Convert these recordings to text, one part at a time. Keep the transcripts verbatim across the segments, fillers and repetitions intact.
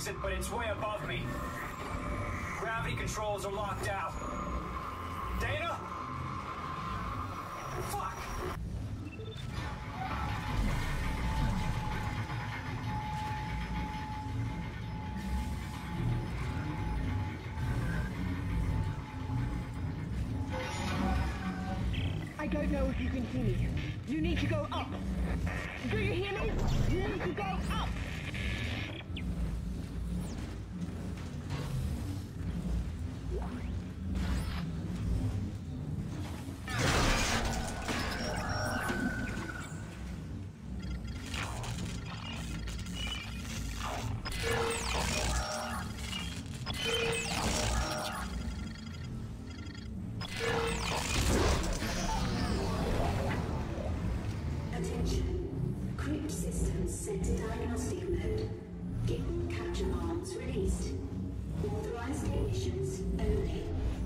exit, but it's way above me. Gravity controls are locked out. Dana? Fuck! I don't know if you can hear me. You need to go up. Do you hear me? You need to go up. Attention. Crypt systems set to diagnostic mode. Gitten capture arms released. Authorized emissions only.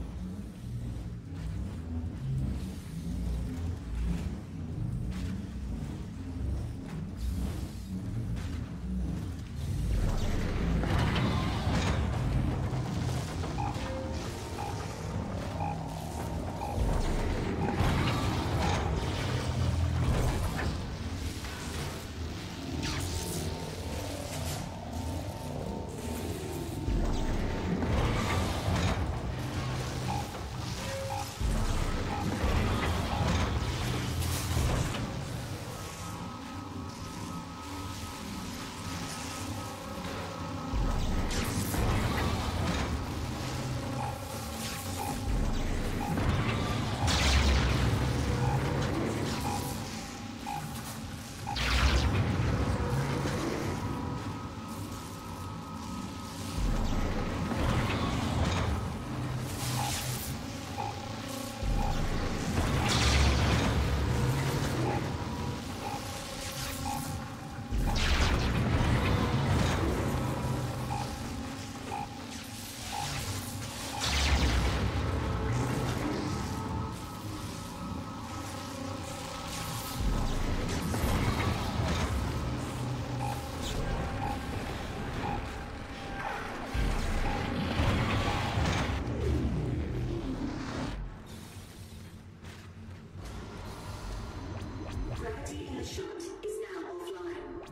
Gravity Earshot is now offline.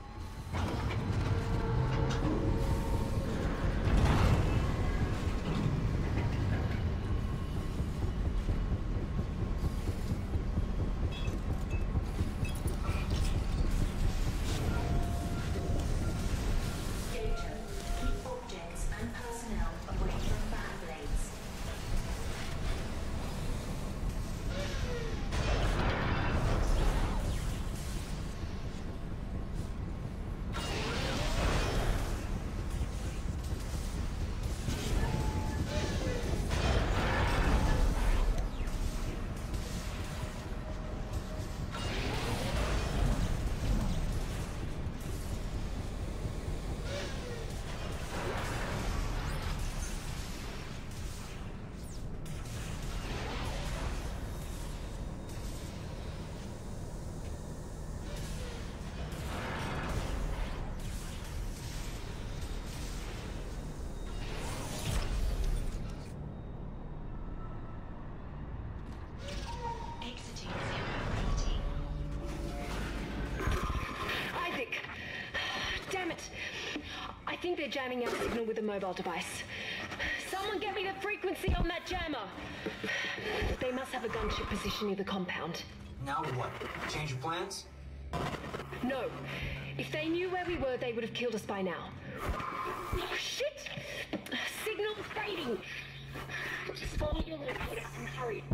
Data. Keep objects and personnel away from bad blades. Isaac! Damn it! I think they're jamming our signal with a mobile device. Someone get me the frequency on that jammer! They must have a gunship position near the compound. Now what? Change your plans? No. If they knew where we were, they would have killed us by now. Oh, shit! Signal fading! Just follow your locator and hurry.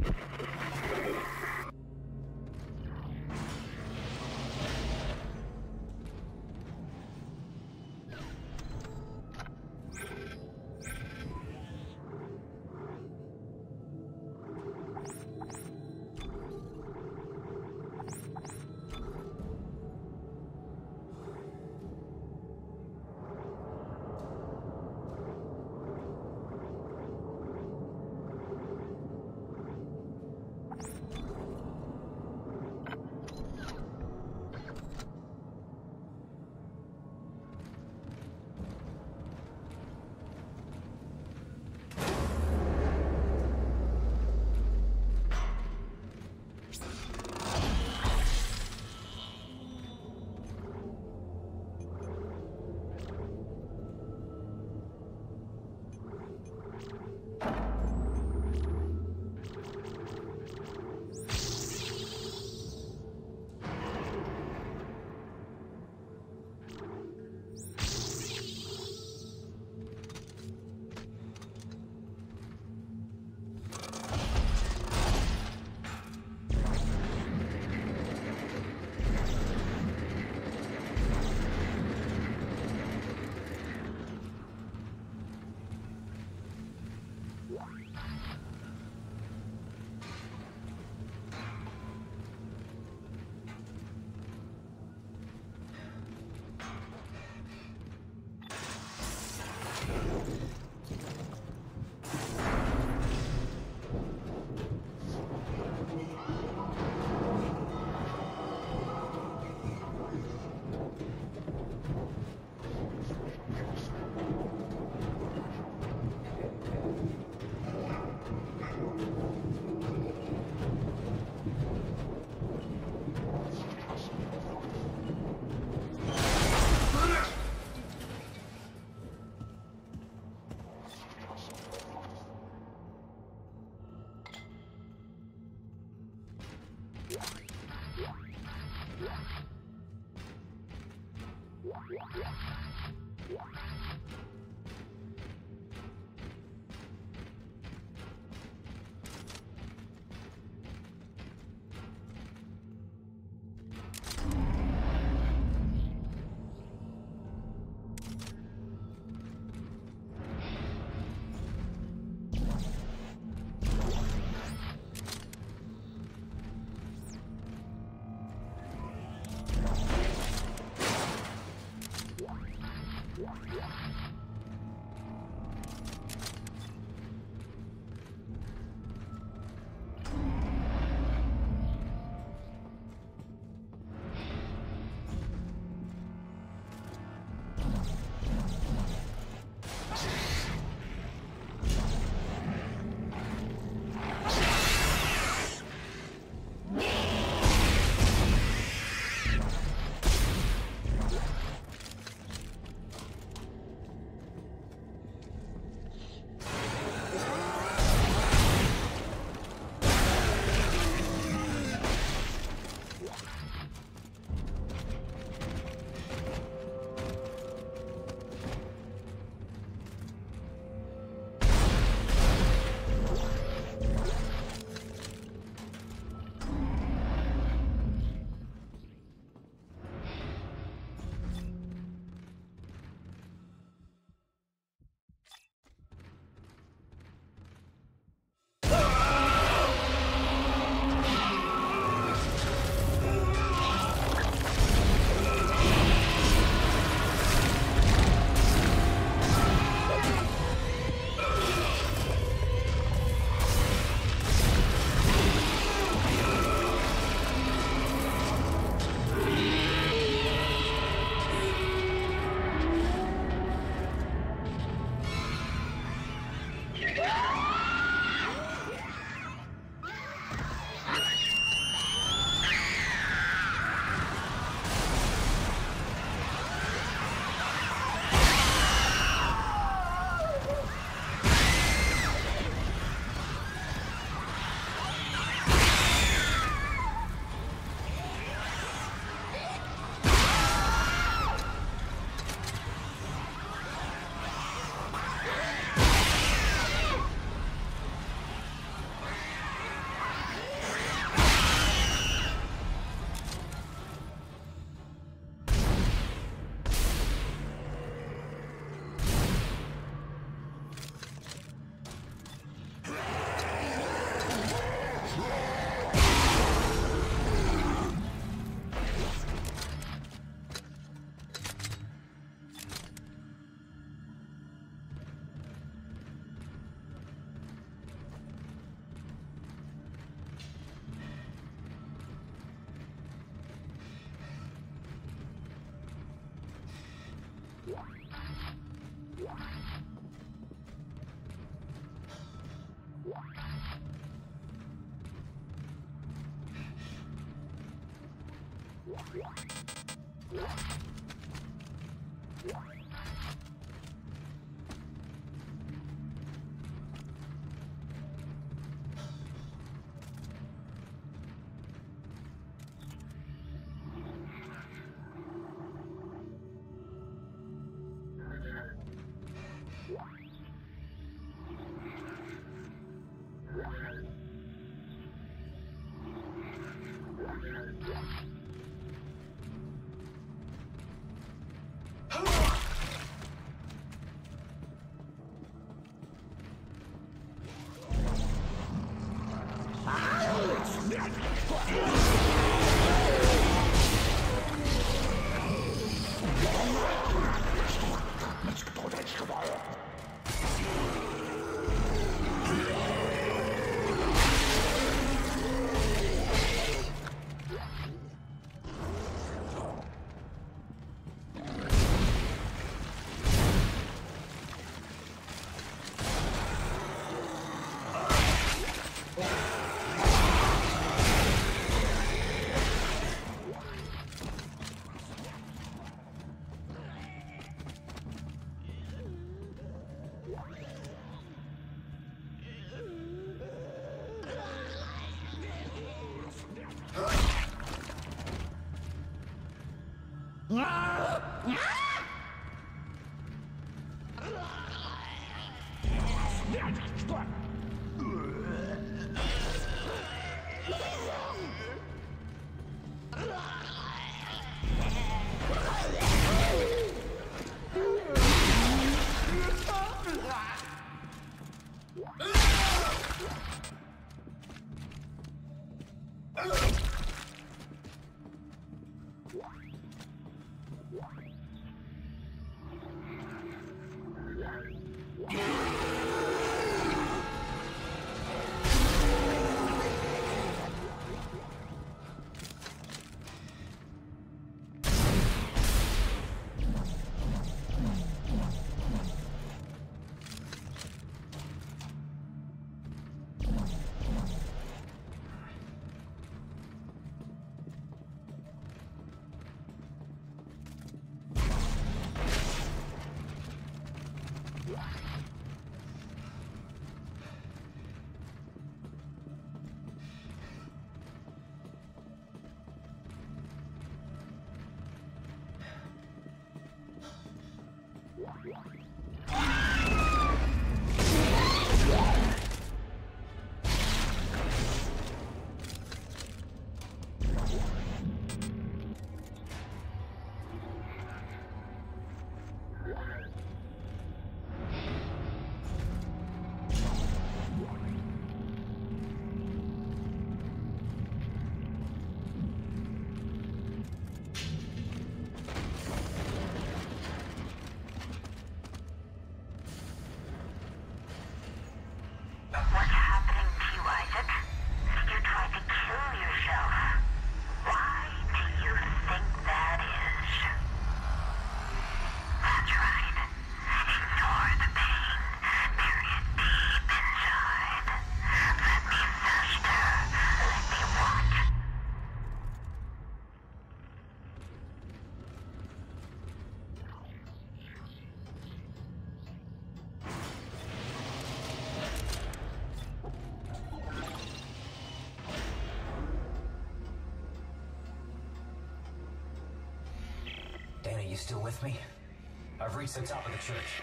Dana, you still with me? I've reached the top of the church.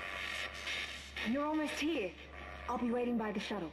You're almost here. I'll be waiting by the shuttle.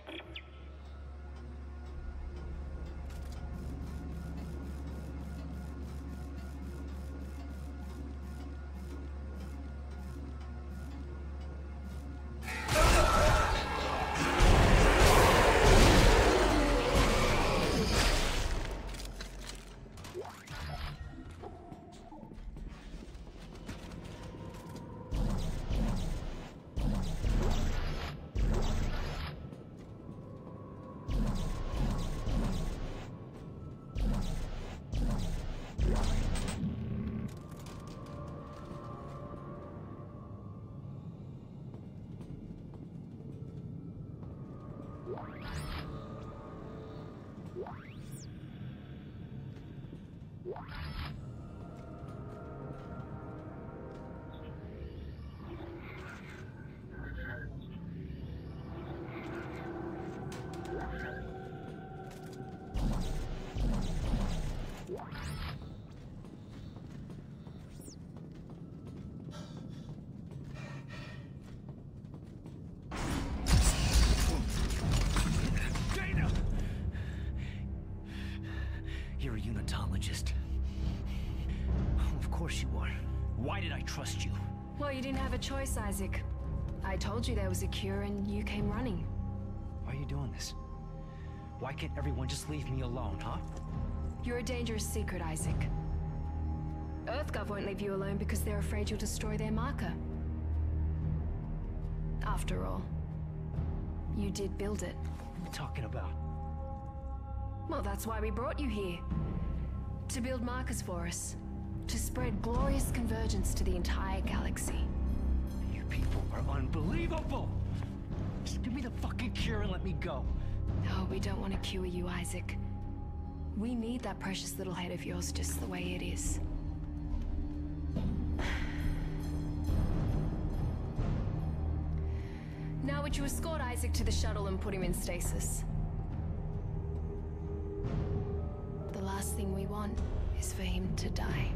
technologist. Of course you are. Why did I trust you? Well, you didn't have a choice, Isaac. I told you there was a cure and you came running. Why are you doing this? Why can't everyone just leave me alone, huh? You're a dangerous secret, Isaac. EarthGov won't leave you alone because they're afraid you'll destroy their marker. After all, you did build it. What are you talking about? Well, that's why we brought you here. To build markers for us. To spread glorious convergence to the entire galaxy. You people are unbelievable! Just give me the fucking cure and let me go. Oh, we don't want to cure you, Isaac. We need that precious little head of yours just the way it is. Now would you escort Isaac to the shuttle and put him in stasis? The last thing we want is for him to die.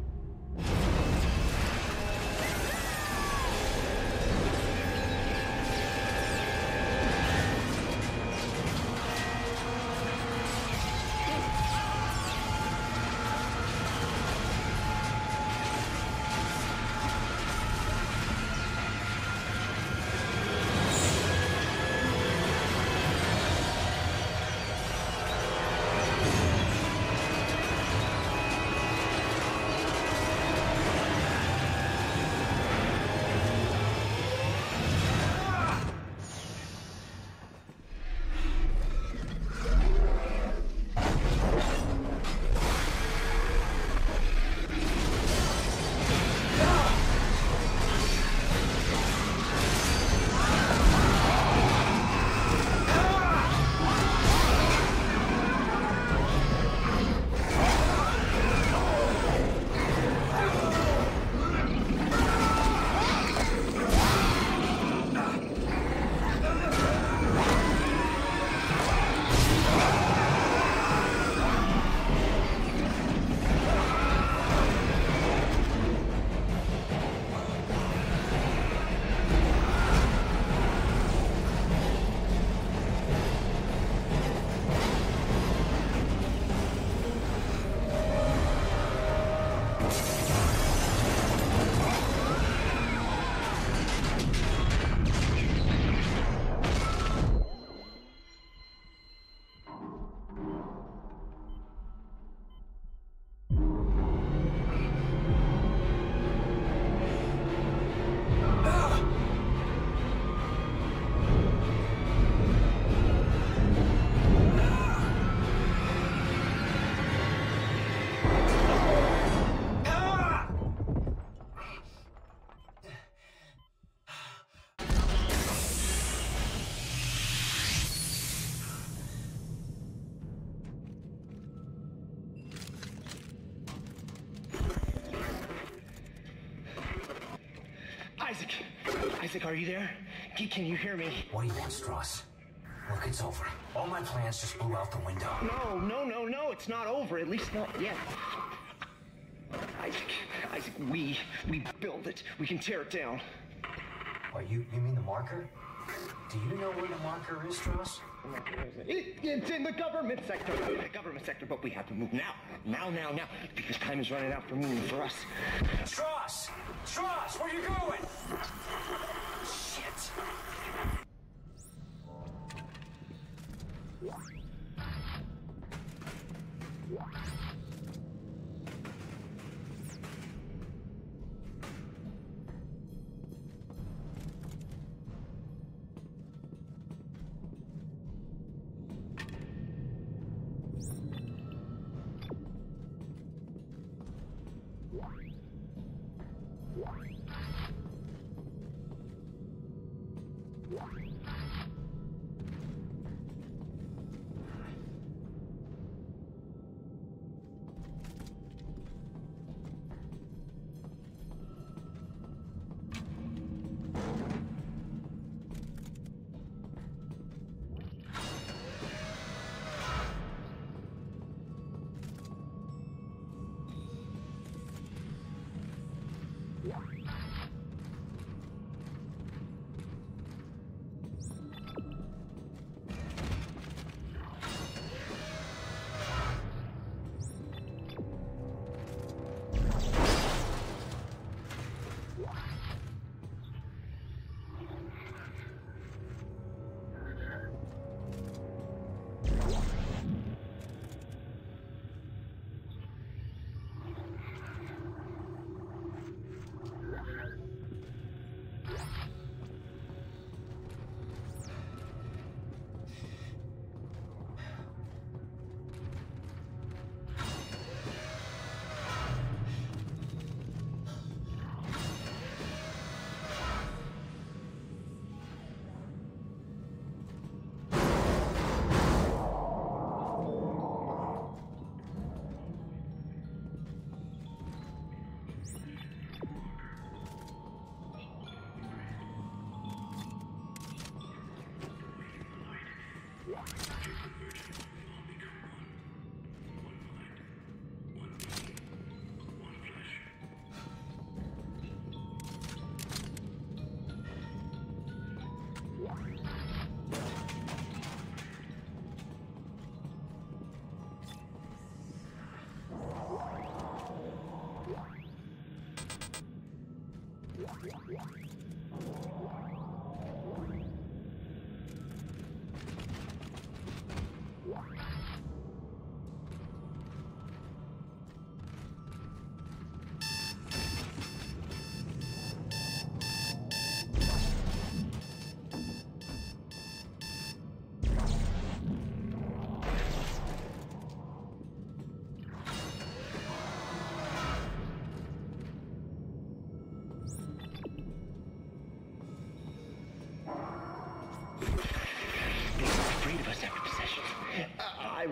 Isaac! Isaac, are you there? Can, can you hear me? What do you want, Stross? Look, it's over. All my plans just blew out the window. No, no, no, no, it's not over. At least not yet. Isaac, Isaac, we, we build it. We can tear it down. What, you, you mean the marker? Do you know where the marker is, Stross? It, it's in the government sector. The government sector, but we have to move now. Now, now, now. Because time is running out for me and for us. Stross! Stross, where you going? Shit. Yeah.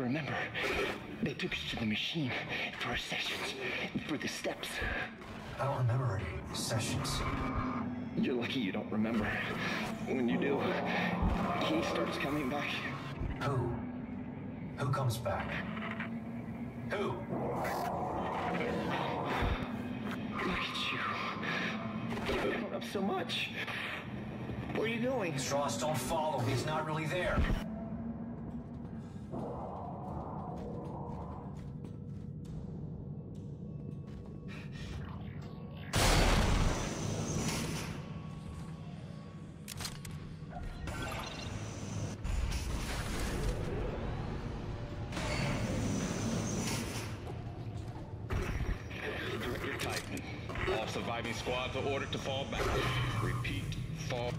remember. They took us to the machine for our sessions, for the steps. I don't remember any sessions. You're lucky you don't remember. When you do, he starts coming back. Who? Who comes back? Who? Look at you. You've grown up so much. Where are you going? Stross, don't follow. He's not really there. Director Titan. All surviving squads are ordered to fall back. Repeat, fall.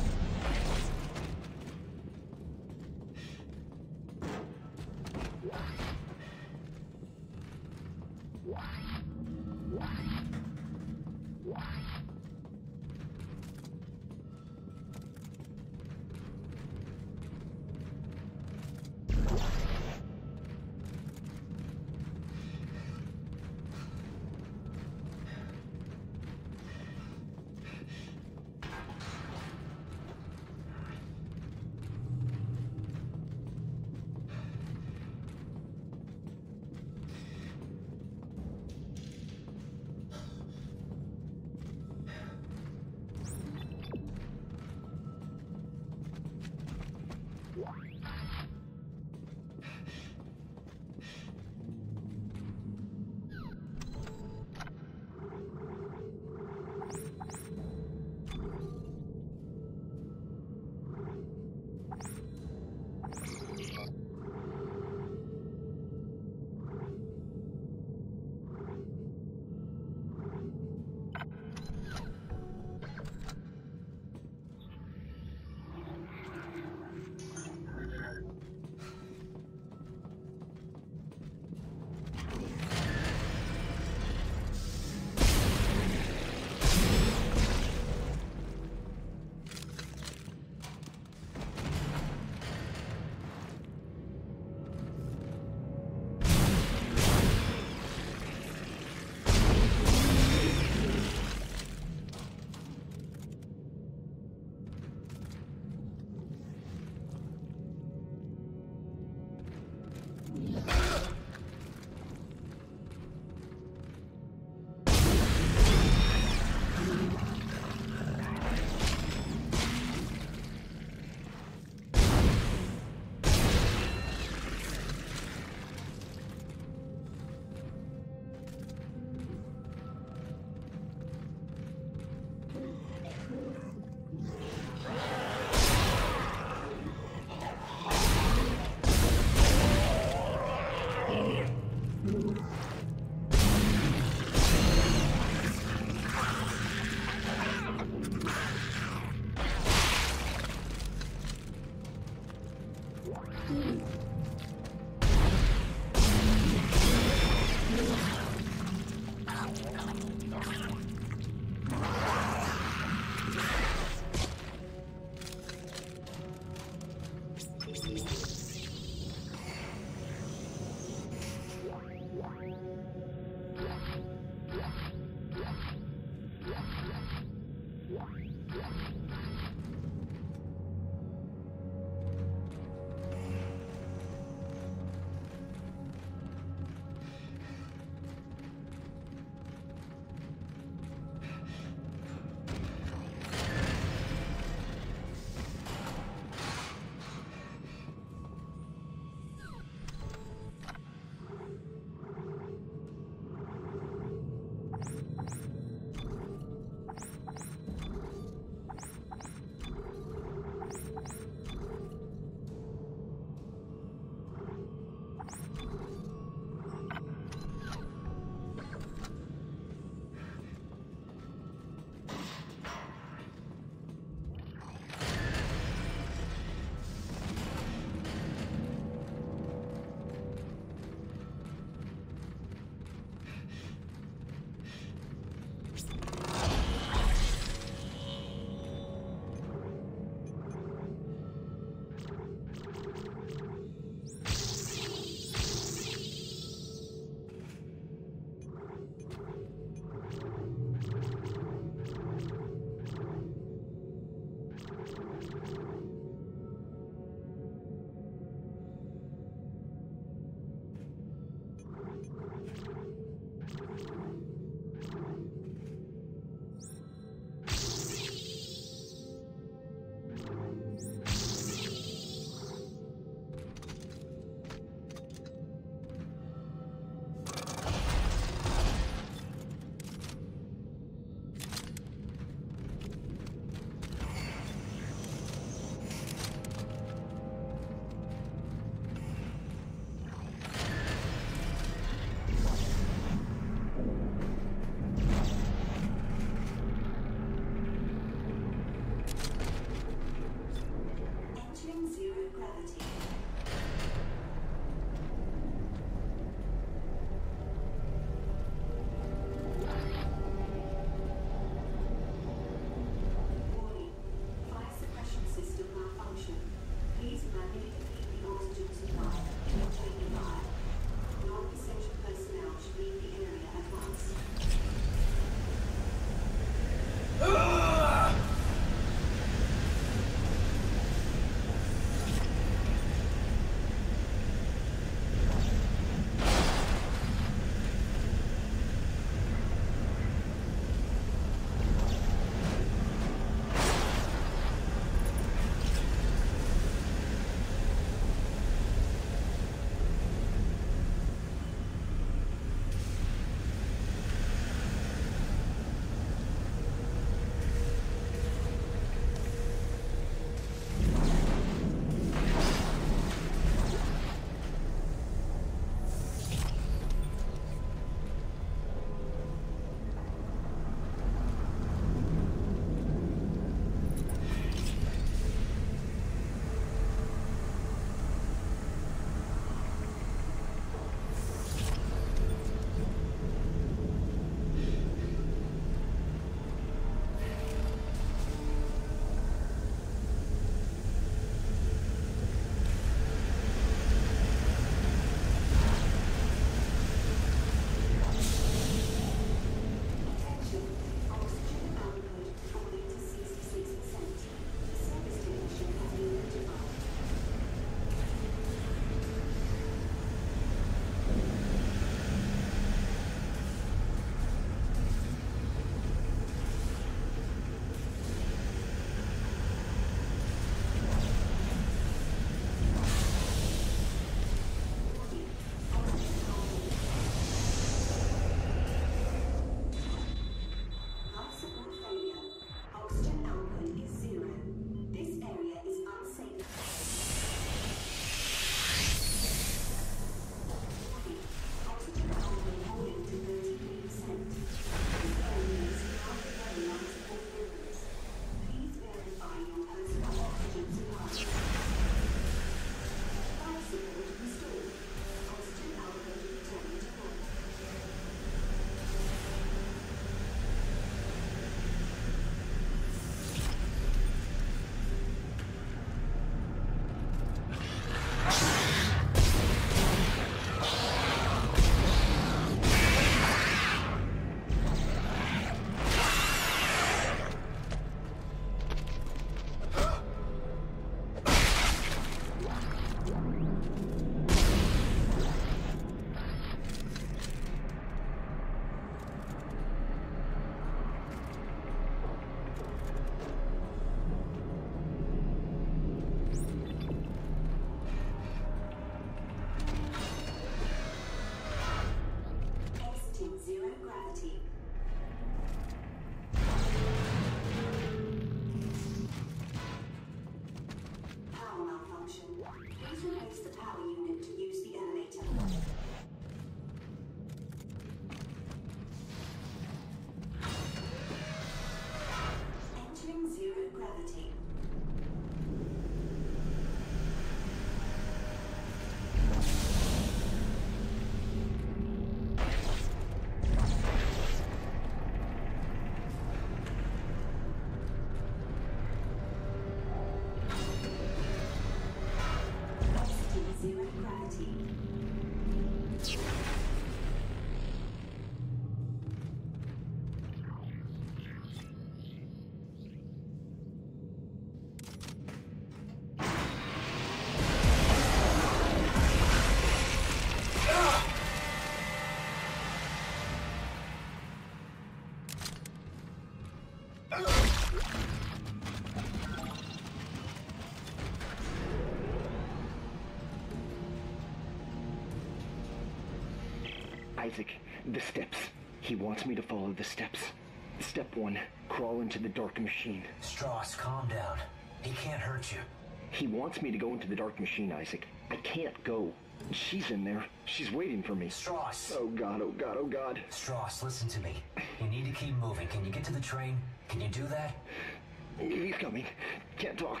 Isaac, the steps. He wants me to follow the steps. Step one, crawl into the dark machine. Strauss, calm down. He can't hurt you. He wants me to go into the dark machine, Isaac. I can't go. She's in there. She's waiting for me. Strauss! Oh God, oh God, oh God. Strauss, listen to me. You need to keep moving. Can you get to the train? Can you do that? He's coming. Can't talk.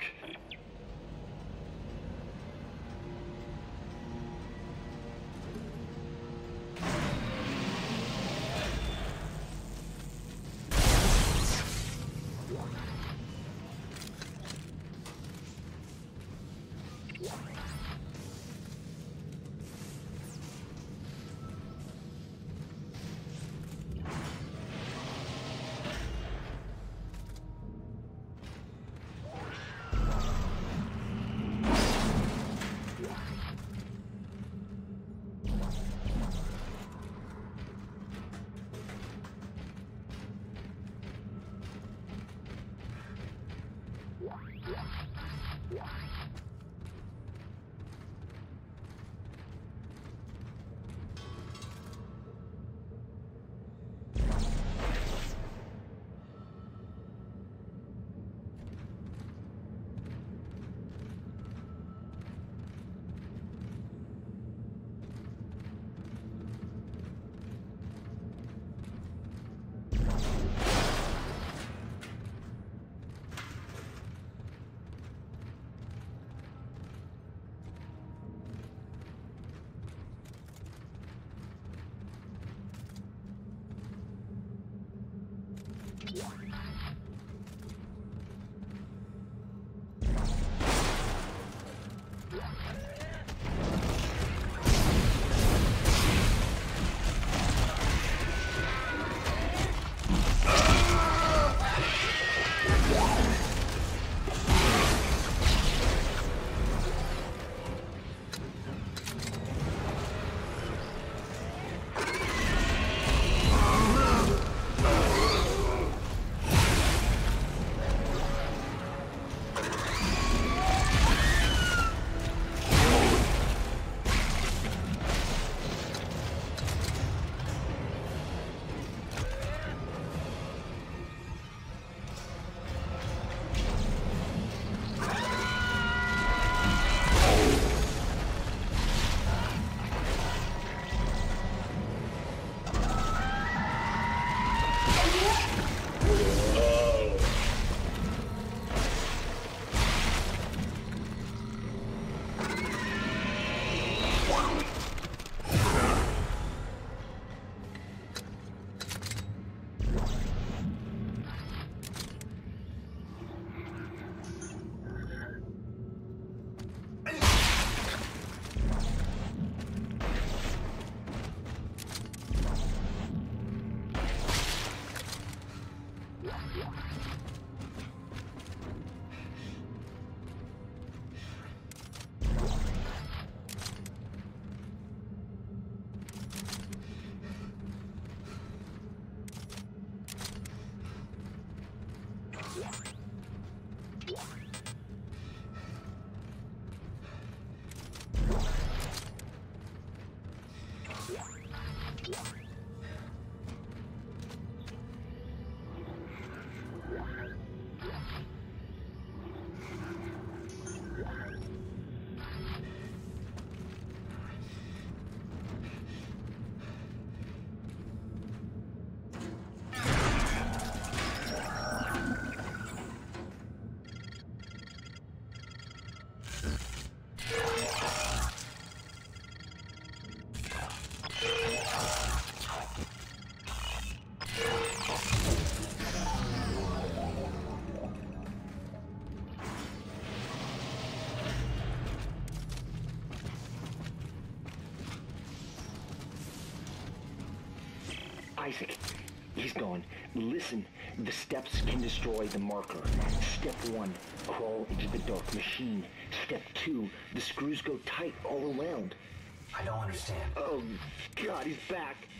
Isaac, he's gone. Listen, the steps can destroy the marker. Step one, crawl into the dark machine. Step two, the screws go tight all around. I don't understand. Oh, God, he's back.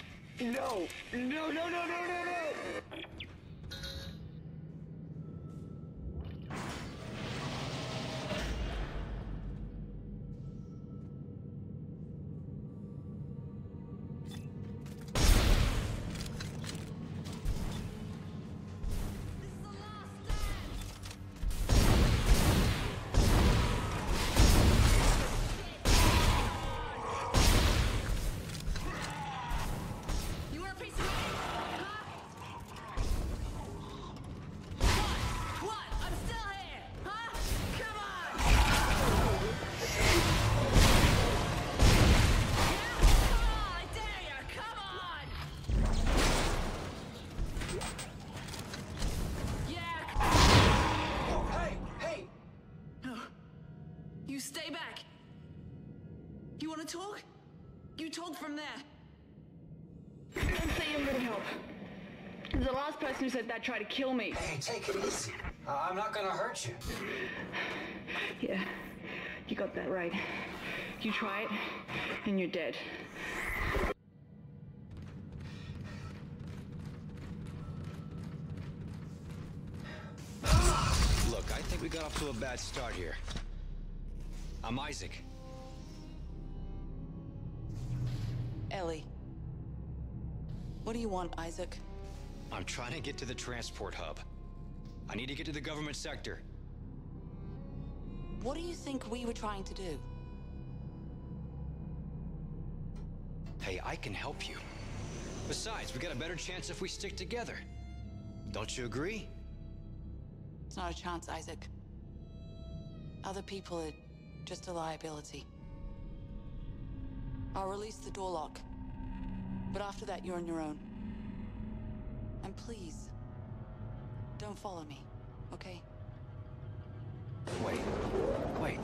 No, no, no, no, no, no, no! Stay back. You want to talk? You talk from there. Don't say you're gonna help. The last person who said that tried to kill me. Hey, take it easy. Uh, I'm not gonna hurt you. Yeah, you got that right. You try it, and you're dead. Look, I think we got off to a bad start here. I'm Isaac. Ellie. What do you want, Isaac? I'm trying to get to the transport hub. I need to get to the government sector. What do you think we were trying to do? Hey, I can help you. Besides, we got a better chance if we stick together. Don't you agree? It's not a chance, Isaac. Other people are just a liability. I'll release the door lock. But after that, you're on your own. And please, don't follow me, okay? Wait, wait.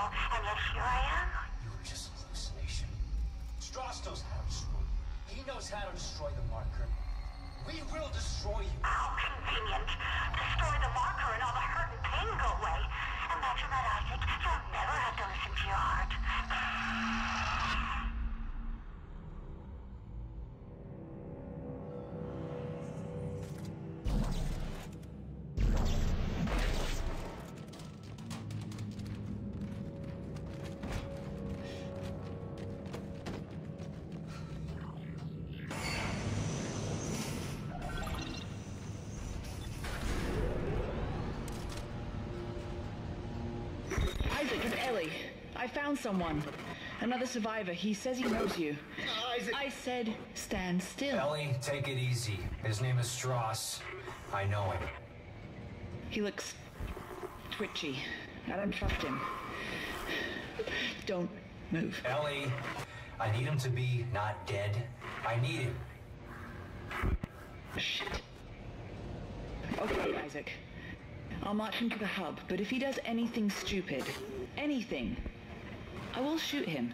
real, and yet here I am. You were just a hallucination. Strauss knows how to destroy. He knows how to destroy the marker. We will destroy you. How convenient. Destroy the marker and all the hurt and pain go away. Imagine that, Isaac. You'll never have to listen to your heart. Isaac, it's Ellie. I found someone. Another survivor. He says he knows you. Isaac. I said, stand still. Ellie, take it easy. His name is Strauss. I know him. He looks twitchy. I don't trust him. Don't move. Ellie, I need him to be not dead. I need him. Shit. Okay, Isaac. I'll march him to the hub, but if he does anything stupid, anything, I will shoot him.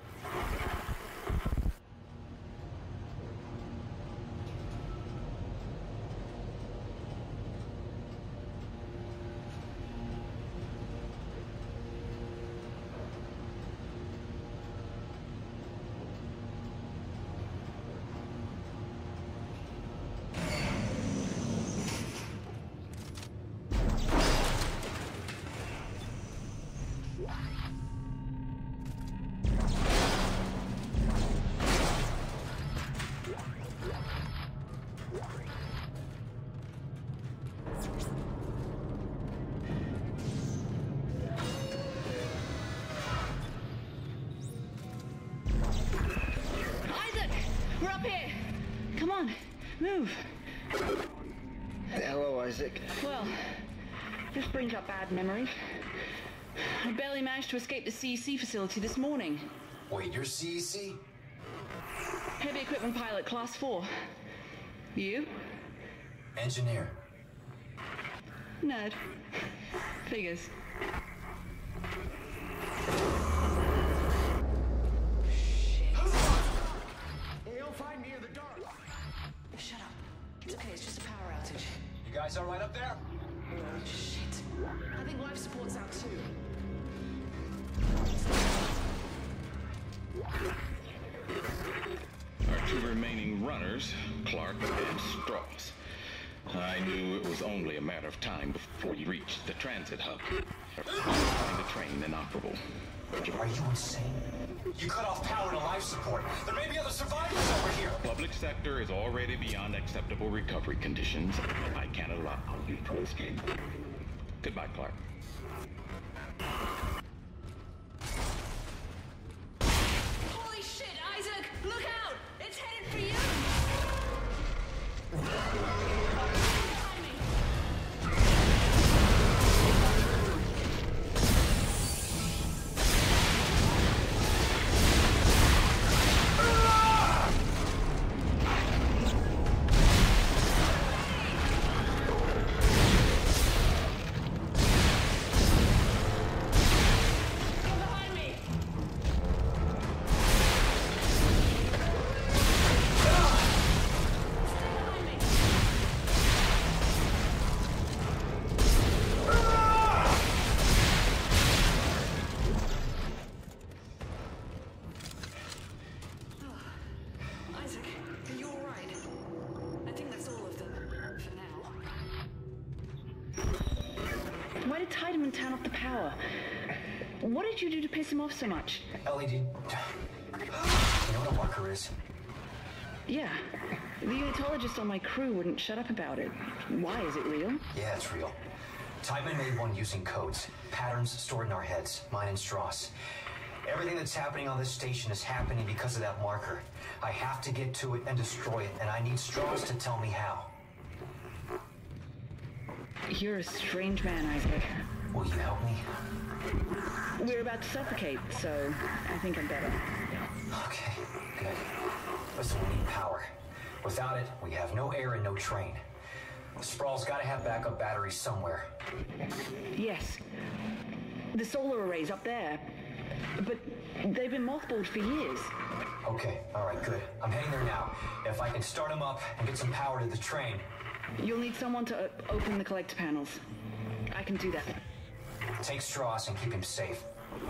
Move. Hello, Isaac. Well, this brings up bad memories. I barely managed to escape the C E C facility this morning. Wait, you're C E C? Heavy equipment pilot, class four. You? Engineer. Nerd. Figures. You'll find me in the dark. Shut up. It's okay, it's just a power outage. You guys all right up there? Oh, shit. I think life support's out too. Our two remaining runners, Clark and Strauss. I knew it was only a matter of time before you reached the transit hub. Find the train inoperable. Are you insane? You cut off power to life support. There may be other survivors over here. Public sector is already beyond acceptable recovery conditions. I can't allow you to escape. Goodbye, Clark. Holy shit, Isaac! Look out! It's headed for you! Behind me. What did you do to piss him off so much? Ellie, do you... you know what a marker is? Yeah. The unitologist on my crew wouldn't shut up about it. Why? Is it real? Yeah, it's real. Tideman made one using codes, patterns stored in our heads, mine and Strauss. Everything that's happening on this station is happening because of that marker. I have to get to it and destroy it, and I need Strauss to tell me how. You're a strange man, Isaac. Will you help me? We're about to suffocate, so I think I'm better. Okay, good. Listen, we need power. Without it, we have no air and no train. Sprawl's gotta have backup batteries somewhere. Yes. The solar array's up there. But they've been mothballed for years. Okay, all right, good. I'm heading there now. If I can start them up and get some power to the train. You'll need someone to o- open the collector panels. I can do that. Take Strauss and keep him safe.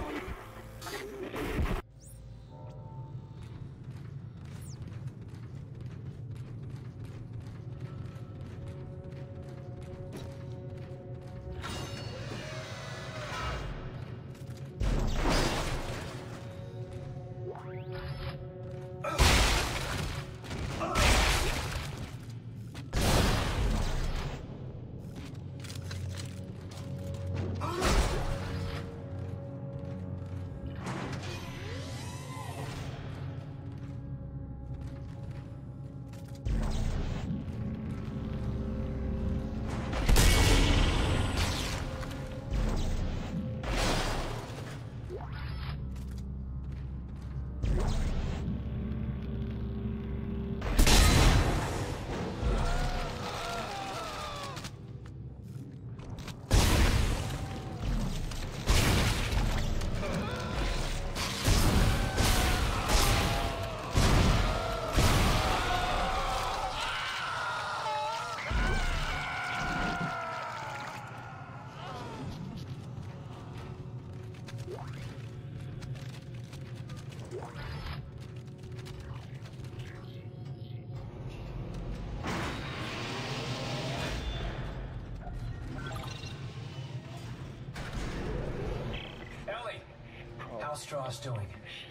How's Strauss doing?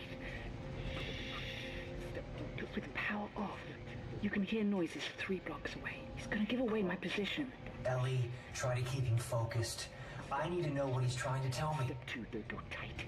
With the power off, you can hear noises three blocks away. He's gonna give away my position. Ellie, try to keep him focused. I need to know what he's trying to tell me. Step two, the door tight.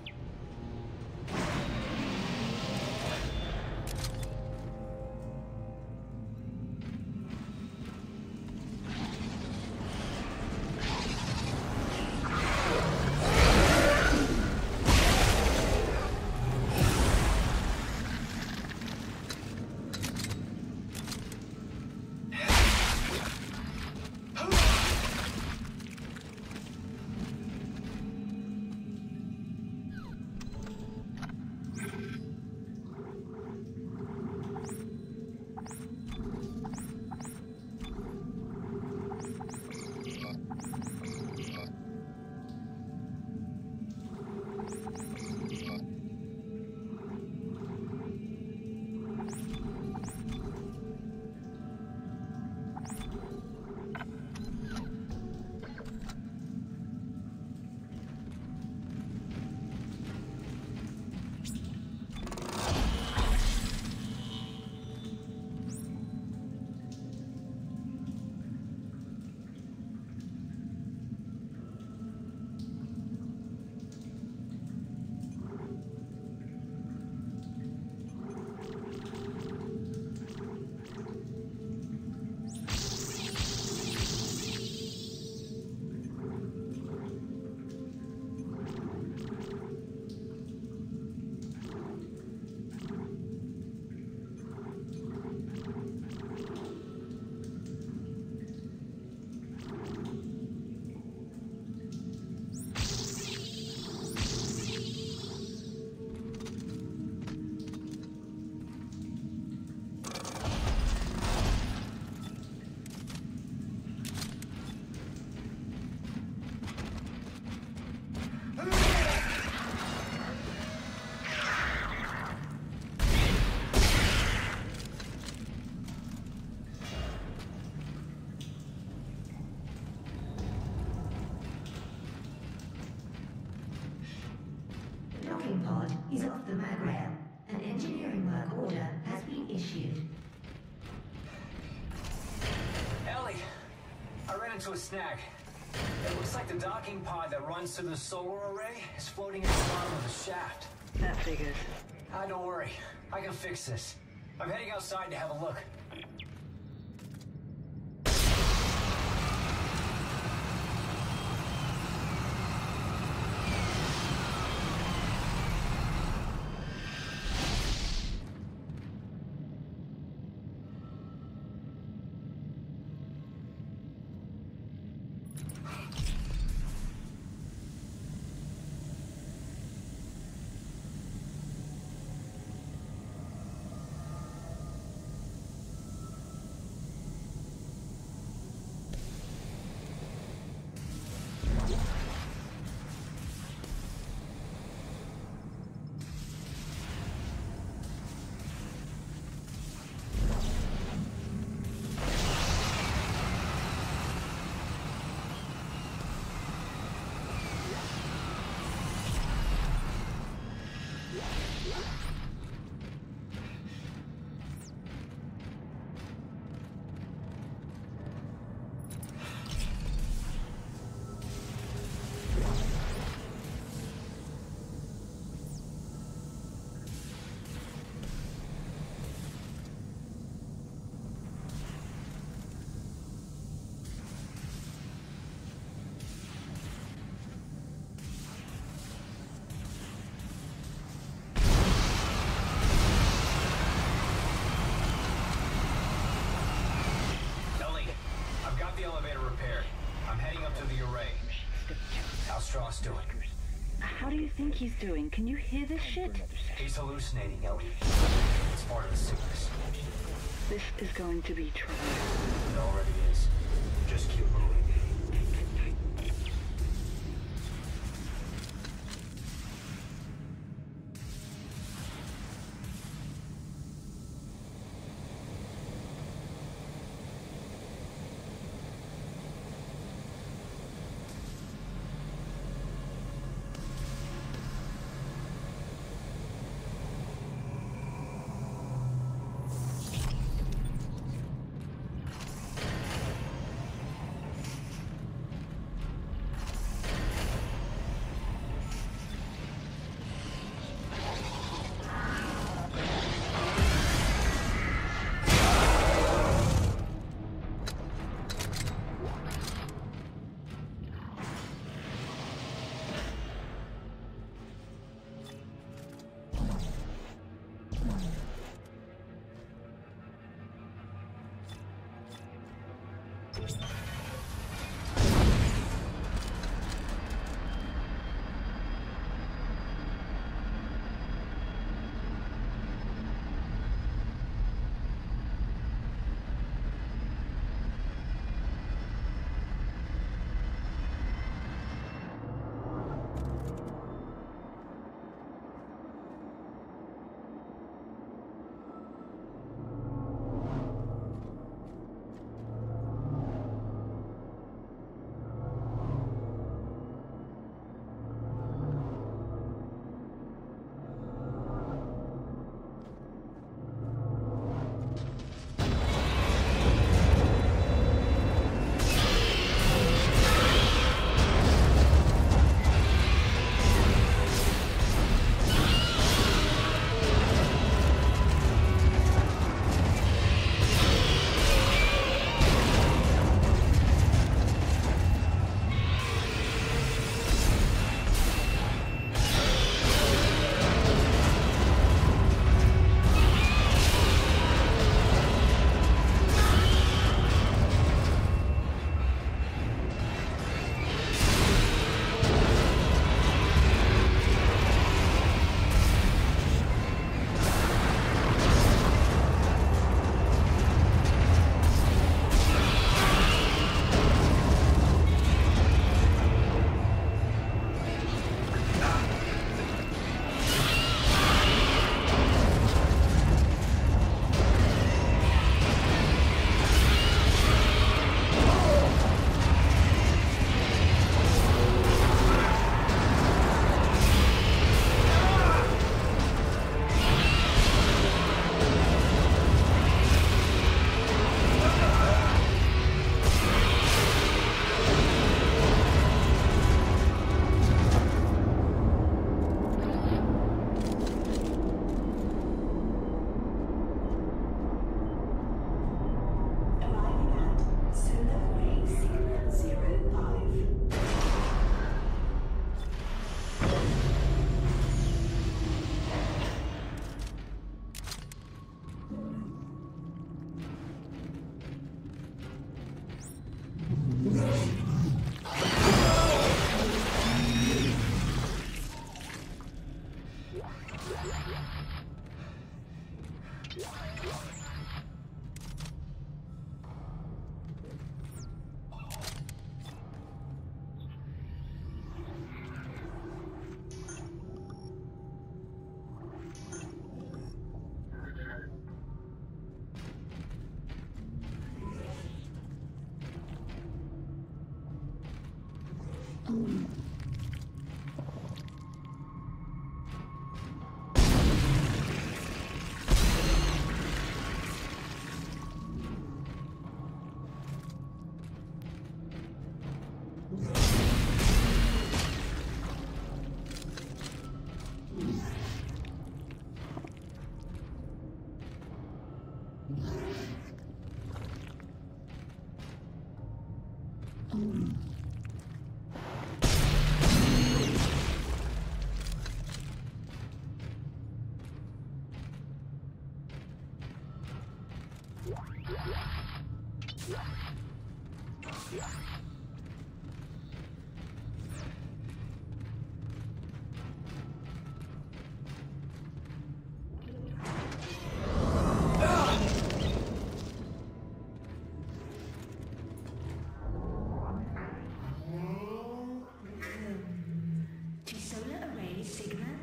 Pod is off the mag rail. An engineering work order has been issued. Ellie, I ran into a snag. It looks like the docking pod that runs to the solar array is floating at the bottom of the shaft. That figures. Ah, don't worry. I can fix this. I'm heading outside to have a look. to the array. How's Strauss doing? How do you think he's doing? Can you hear this shit? He's hallucinating, Ellie. It's part of the sickness. This is going to be trouble. It already is. Just keep moving.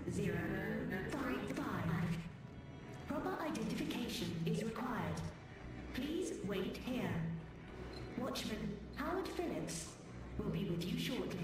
zero five five. Proper identification is required. Please wait here. Watchman Howard Phillips will be with you shortly.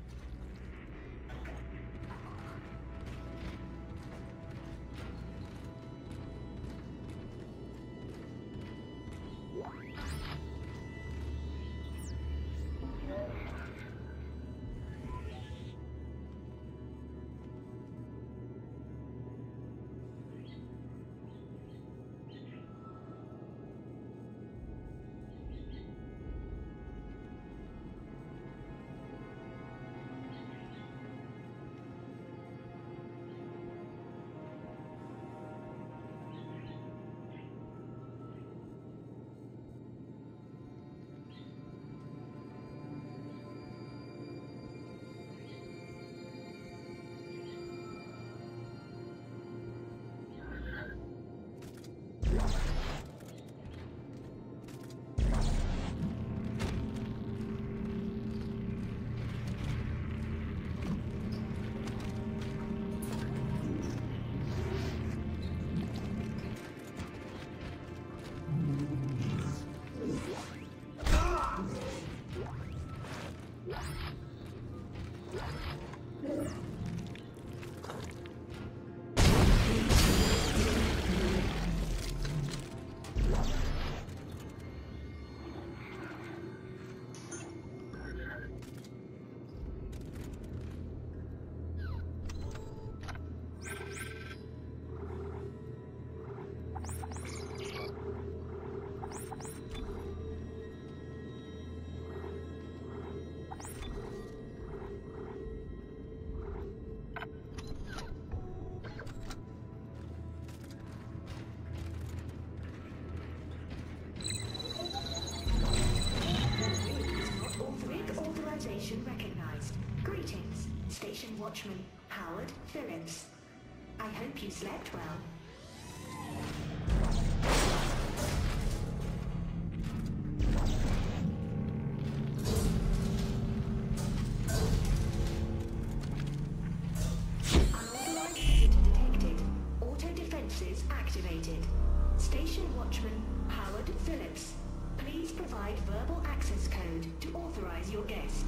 Recognized. Greetings, Station Watchman Howard Phillips. I hope you slept well. Unauthorized visitor detected. Auto defenses activated. Station Watchman Howard Phillips. Please provide verbal access code to authorize your guest.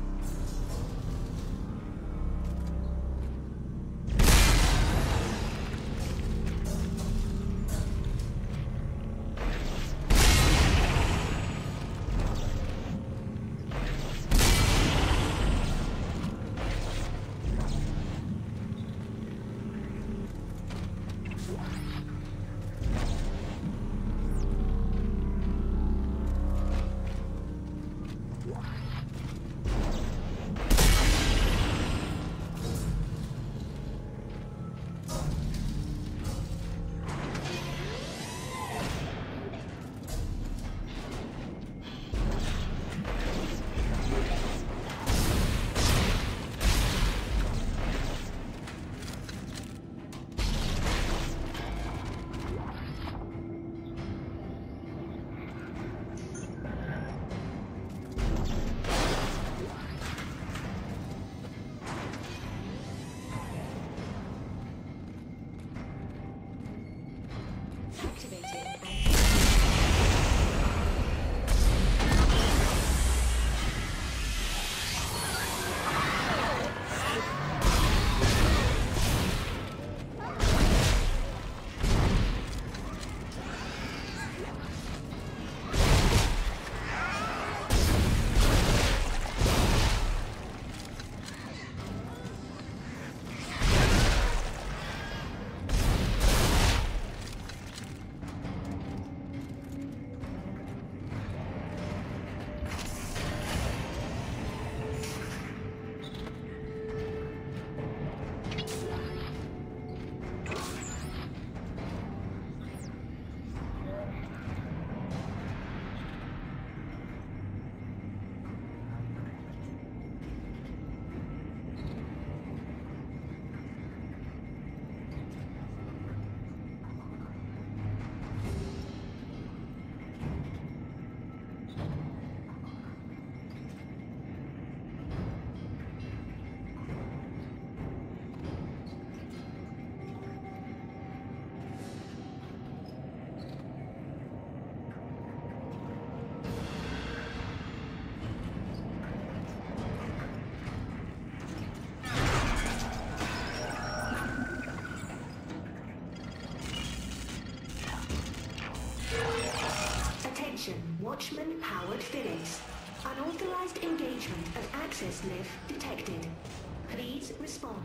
Exglyph detected. Please respond.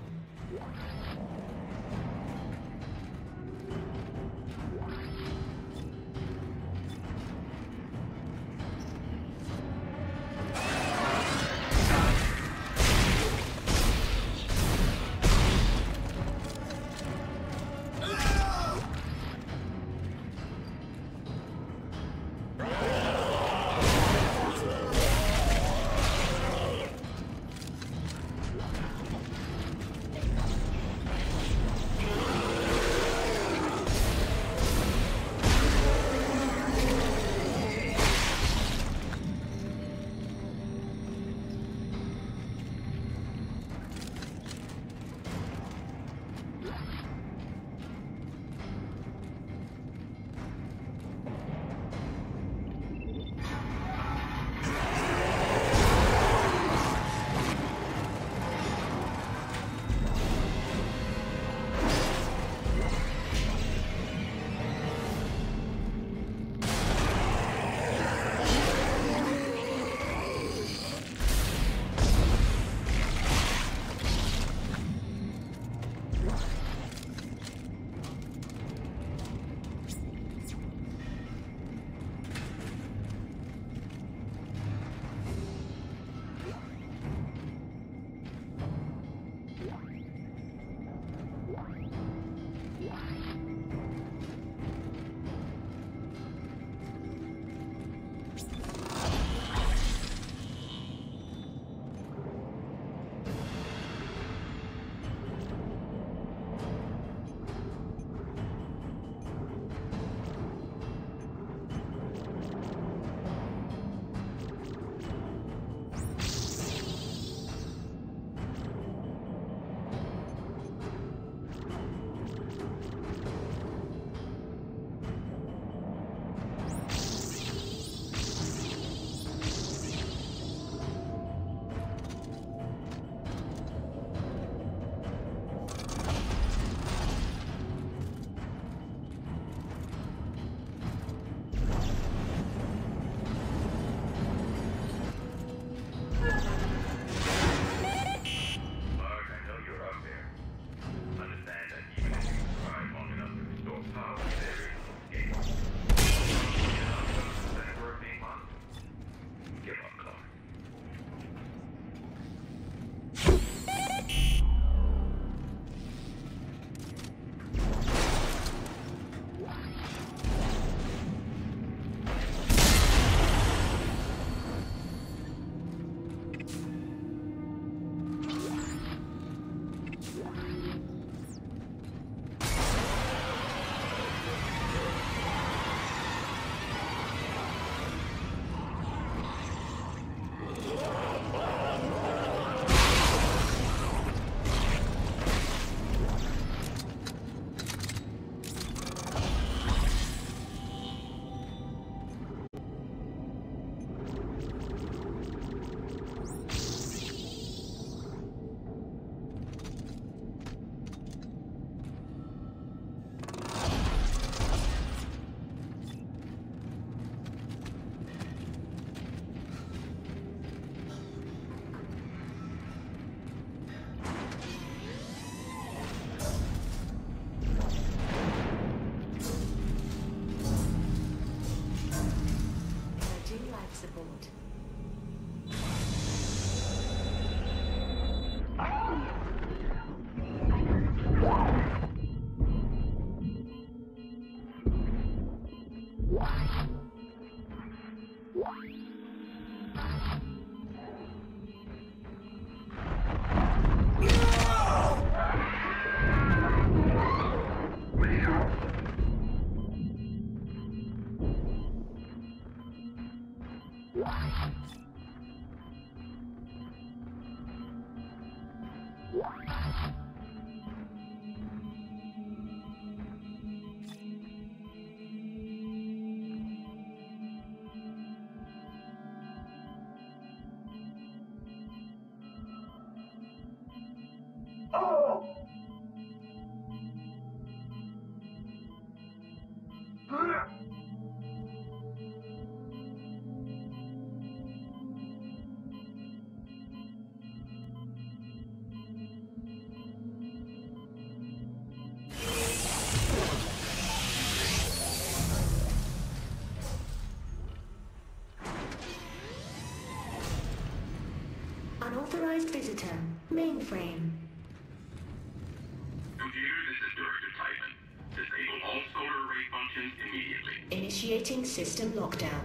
Unauthorized visitor. Mainframe. Computer, this is Director Titan. Disable all solar array functions immediately. Initiating system lockdown.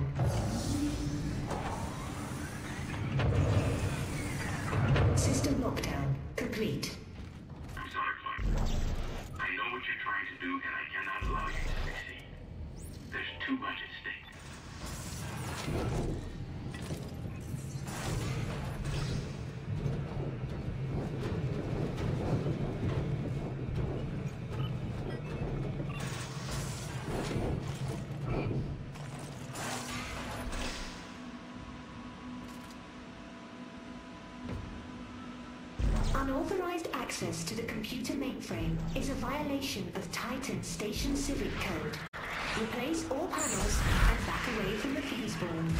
System lockdown complete. I'm sorry, Clark. I know what you're trying to do, and I cannot allow you to succeed. There's too much at stake. Unauthorized access to the computer mainframe is a violation of Titan Station Civic Code. Replace all panels and back away from the fuse board.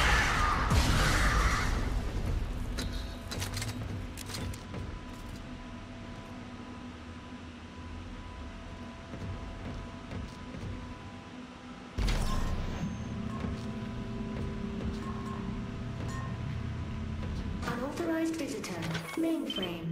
Unauthorized visitor. Mainframe.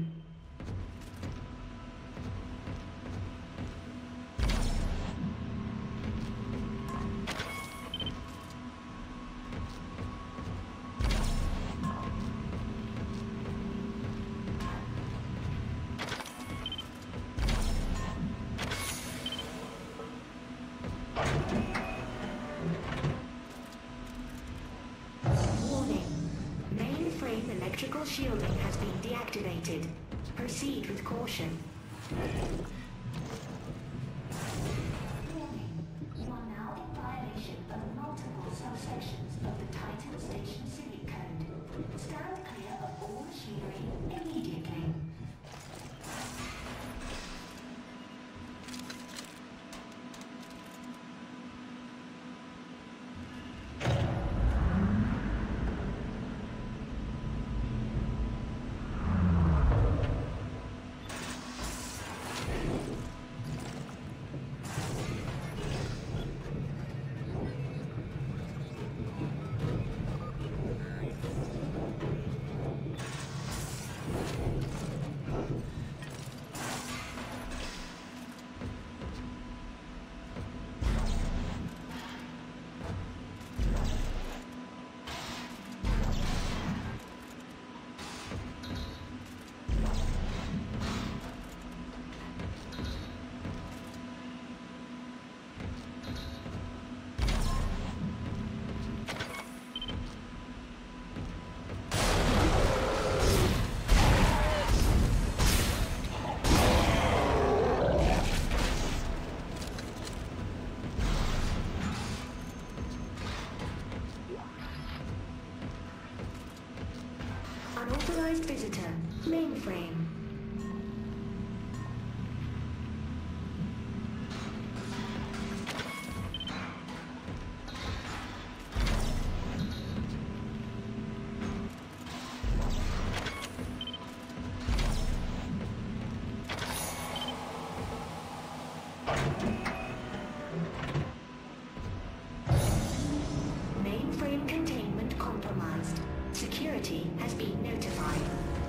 Electrical shielding has been deactivated. Proceed with caution. Warning. You are now in violation of multiple subsections of the Titan Station Civic Code. Stand clear of all machinery immediately. Unauthorized visitor. Mainframe. Mainframe containment compromised. Security has been notified.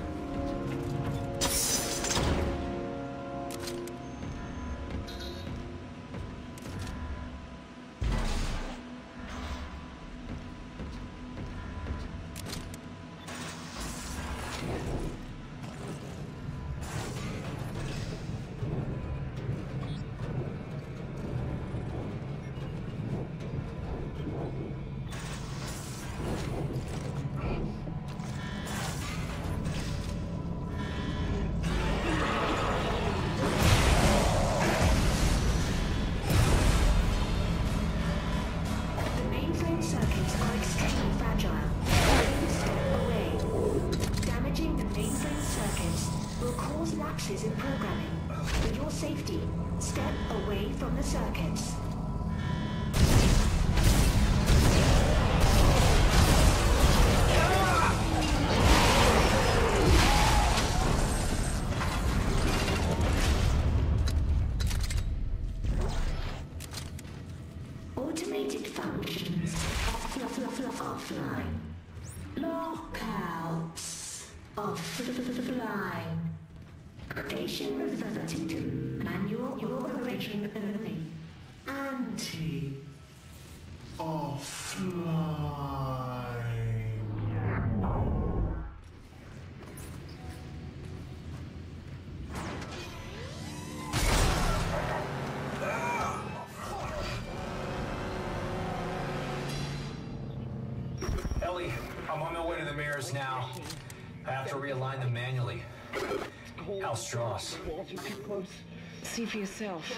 Lapses in programming. For your safety, step away from the circuits. Automated functions offline. Lockouts offline. Station reverted to manual operation only. Anti. Offline. Ellie, I'm on my way to the mirrors now. I have to realign them manually. Hal Strauss. Walls are too close. See for yourself.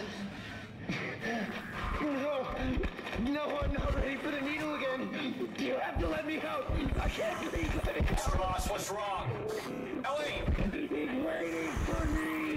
No! No, I'm not ready for the needle again! You have to let me out! I can't breathe! Let me out! Strauss, what's wrong? Ellie! He's waiting for me!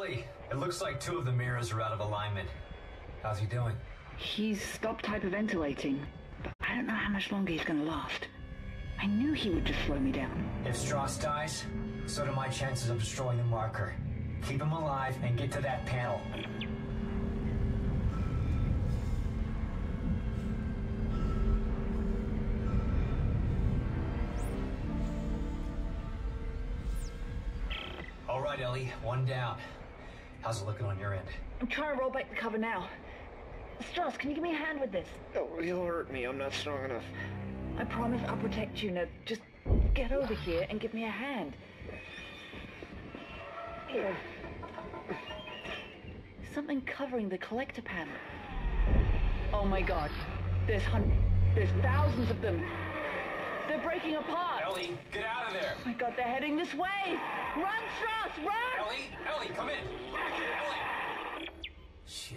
Ellie, it looks like two of the mirrors are out of alignment. How's he doing? He's stopped hyperventilating, but I don't know how much longer he's gonna last. I knew he would just slow me down. If Strauss dies, so do my chances of destroying the marker. Keep him alive and get to that panel. All right, Ellie, one down. How's it looking on your end? I'm trying to roll back the cover now. Strauss, can you give me a hand with this? Oh, you'll hurt me. I'm not strong enough. I promise I'll protect you. Now, just get over here and give me a hand. Here. Something covering the collector panel. Oh my god. There's hun- There's thousands of them. They're breaking apart. Ellie, get out of there. Oh my god, they're heading this way. Run, Strauss, run! Ellie, Ellie, come in. Ellie. Shit.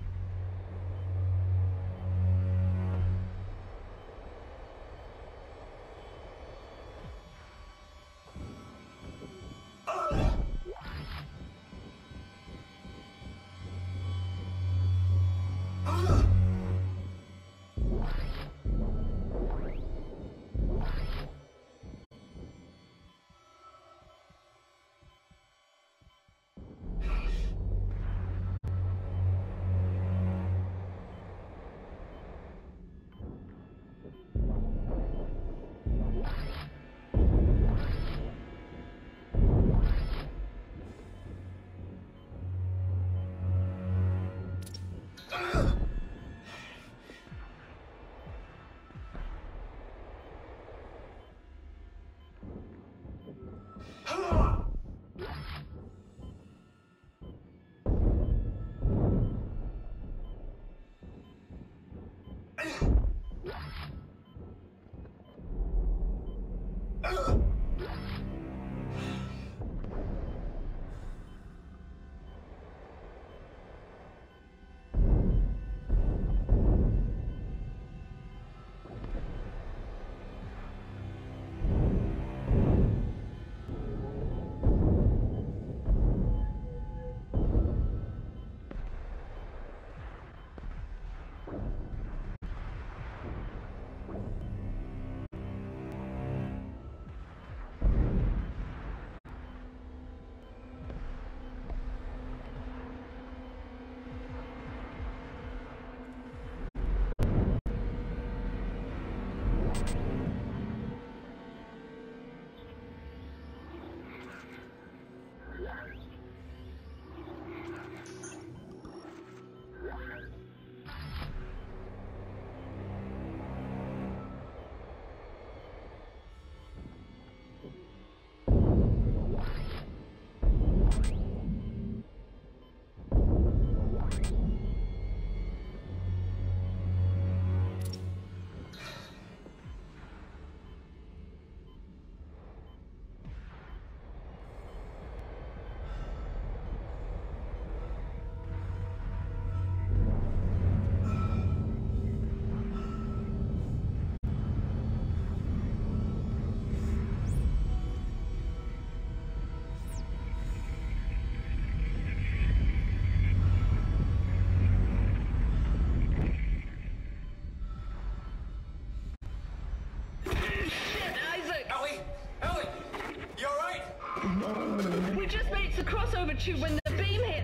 Tube when the beam hit.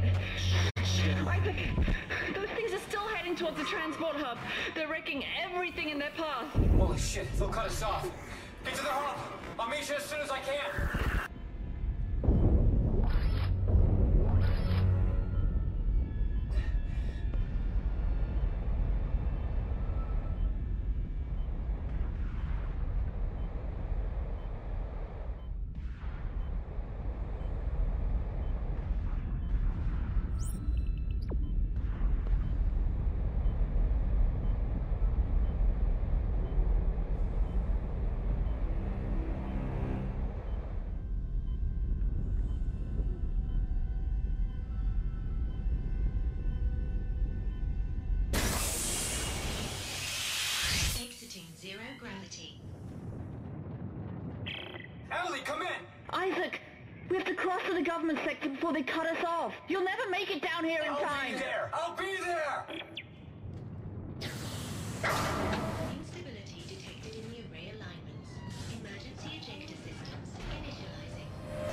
Isaac, those things are still heading towards the transport hub. They're wrecking everything in their path. Holy shit, they'll cut us off. Get to the hub. I'll meet you as soon as I can. Zero gravity. Ellie, come in! Isaac, we have to cross to the government sector before before they cut us off. You'll never make it down here in I'll time. I'll be there! I'll be there! Instability detected in the array alignments. Emergency ejector systems initializing.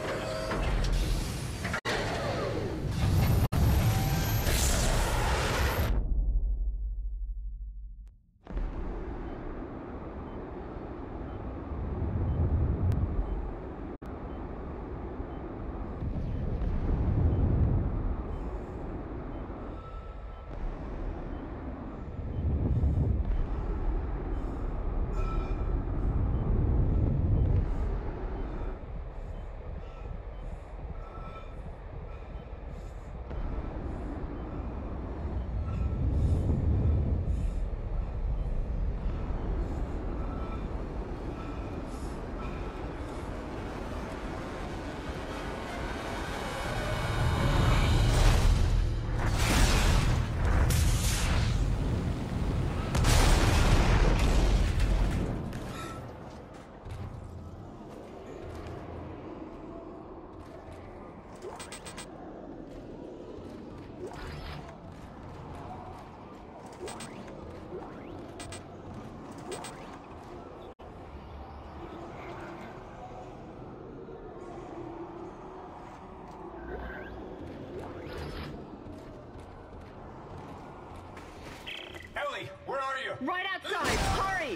Ellie, where are you? Right outside! Hurry!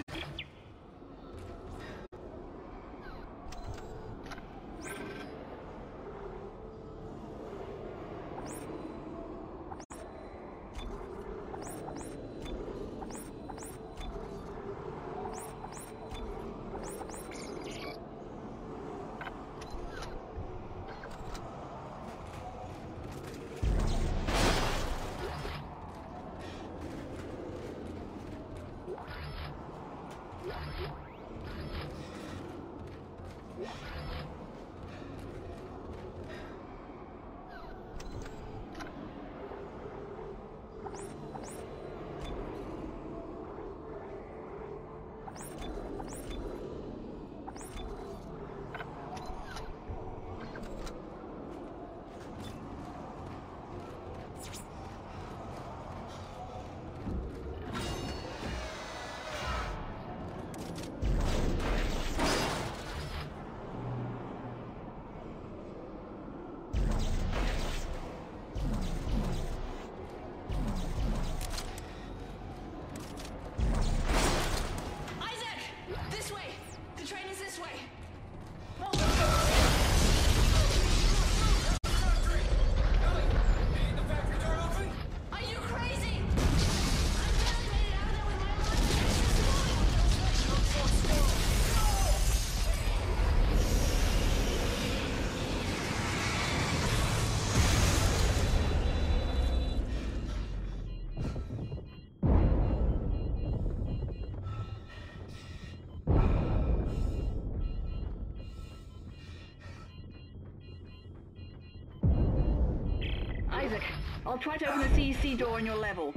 Isaac, I'll try to open the C E C door on your level.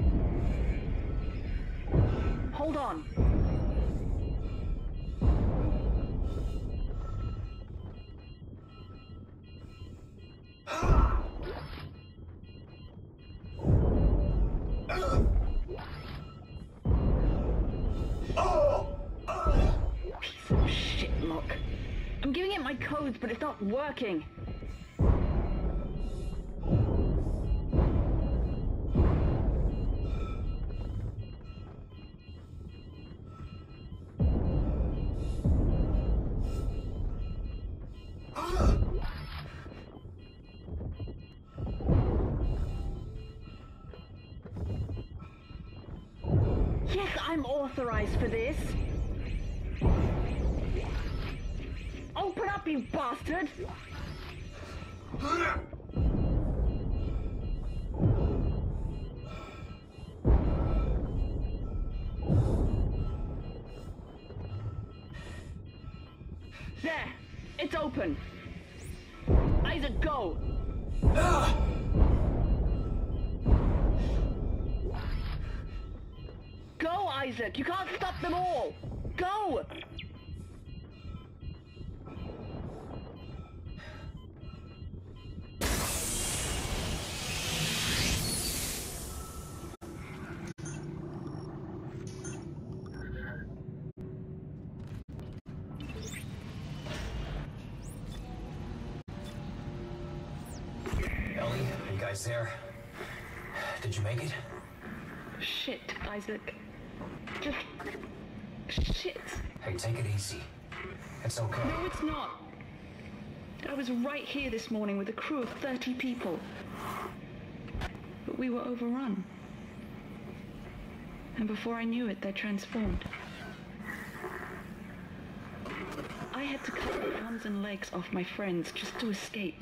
Hold on. Piece of shit lock. I'm giving it my codes, but it's not working. Yes, I'm authorized for this. Open up, you bastard! There! It's open! Isaac, go! Go, Isaac! You can't stop them all! Go! Ellie, are you guys there? Did you make it? Shit, Isaac. Just... shit. Hey, take it easy. It's okay. No, it's not. I was right here this morning with a crew of thirty people. But we were overrun. And before I knew it, they transformed. I had to cut the arms and legs off my friends just to escape.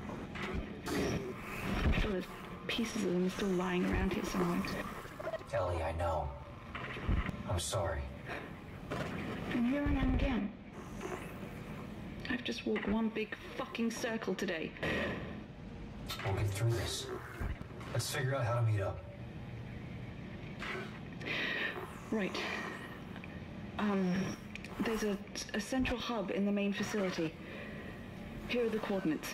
I'm sure there's pieces of them still lying around here somewhere. Ellie, I know. I'm sorry. And here I am again. I've just walked one big fucking circle today. We'll get through this. Let's figure out how to meet up. Right. Um, there's a, a central hub in the main facility. Here are the coordinates.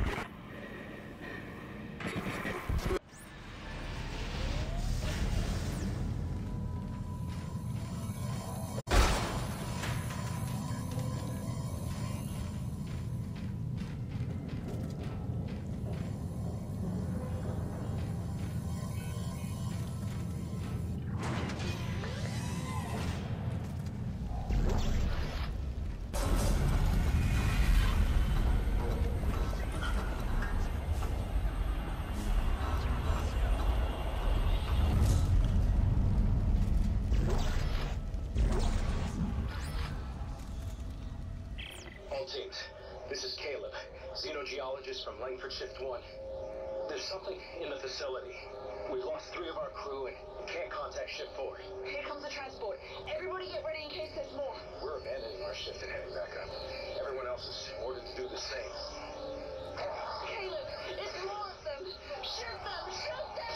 Teams, this is Caleb, xenogeologist from Langford Shift one. There's something in the facility. We've lost three of our crew and can't contact Shift four. Here comes the transport. Everybody get ready in case there's more. We're abandoning our shift and heading back up. Everyone else is ordered to do the same. Caleb, it's more of them. Shoot them! Shoot them!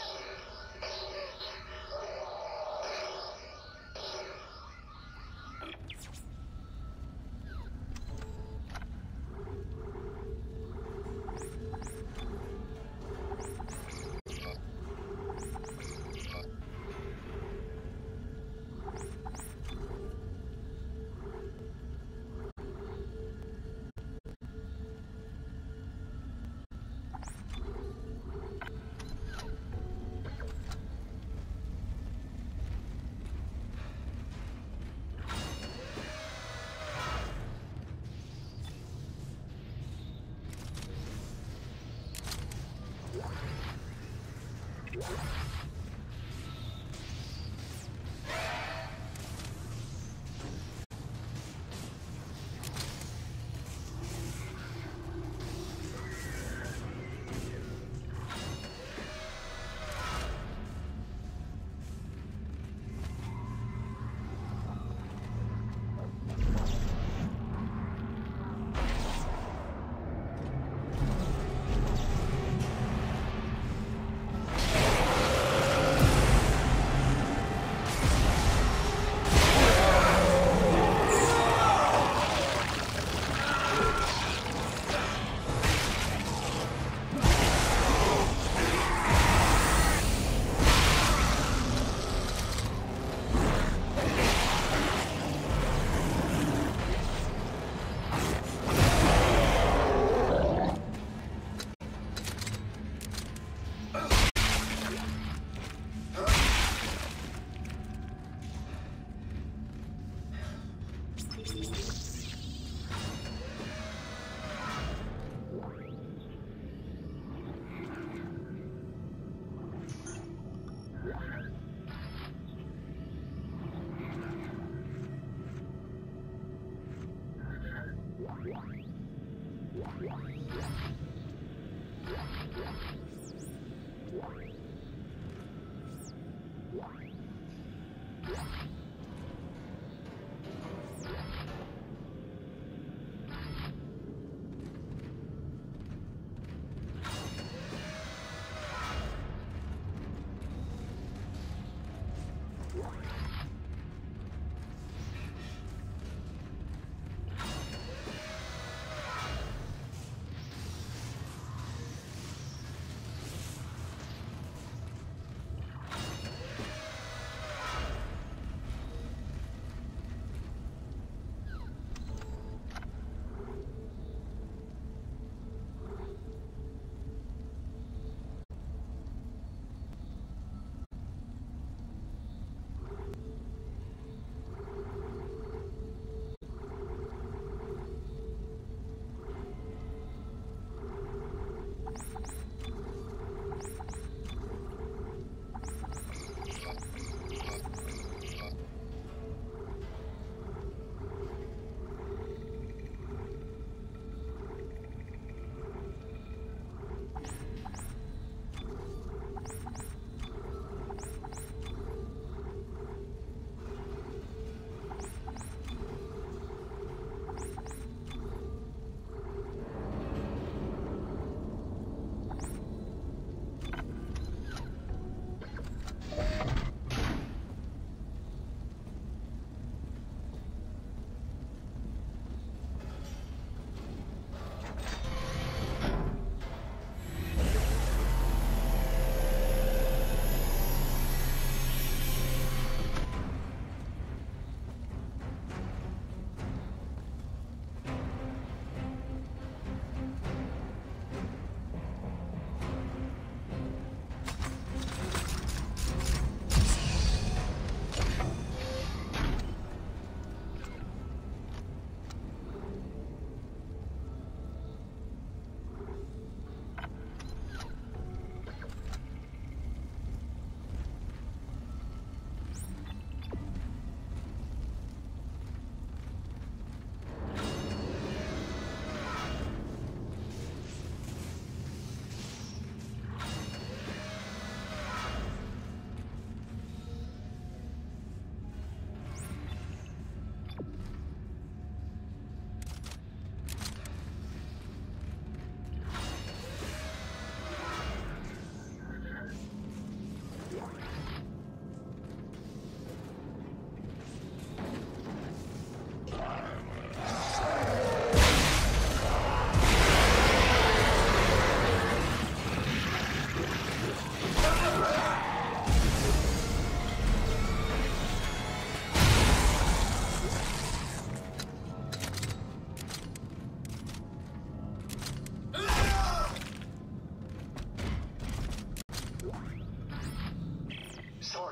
Yeah.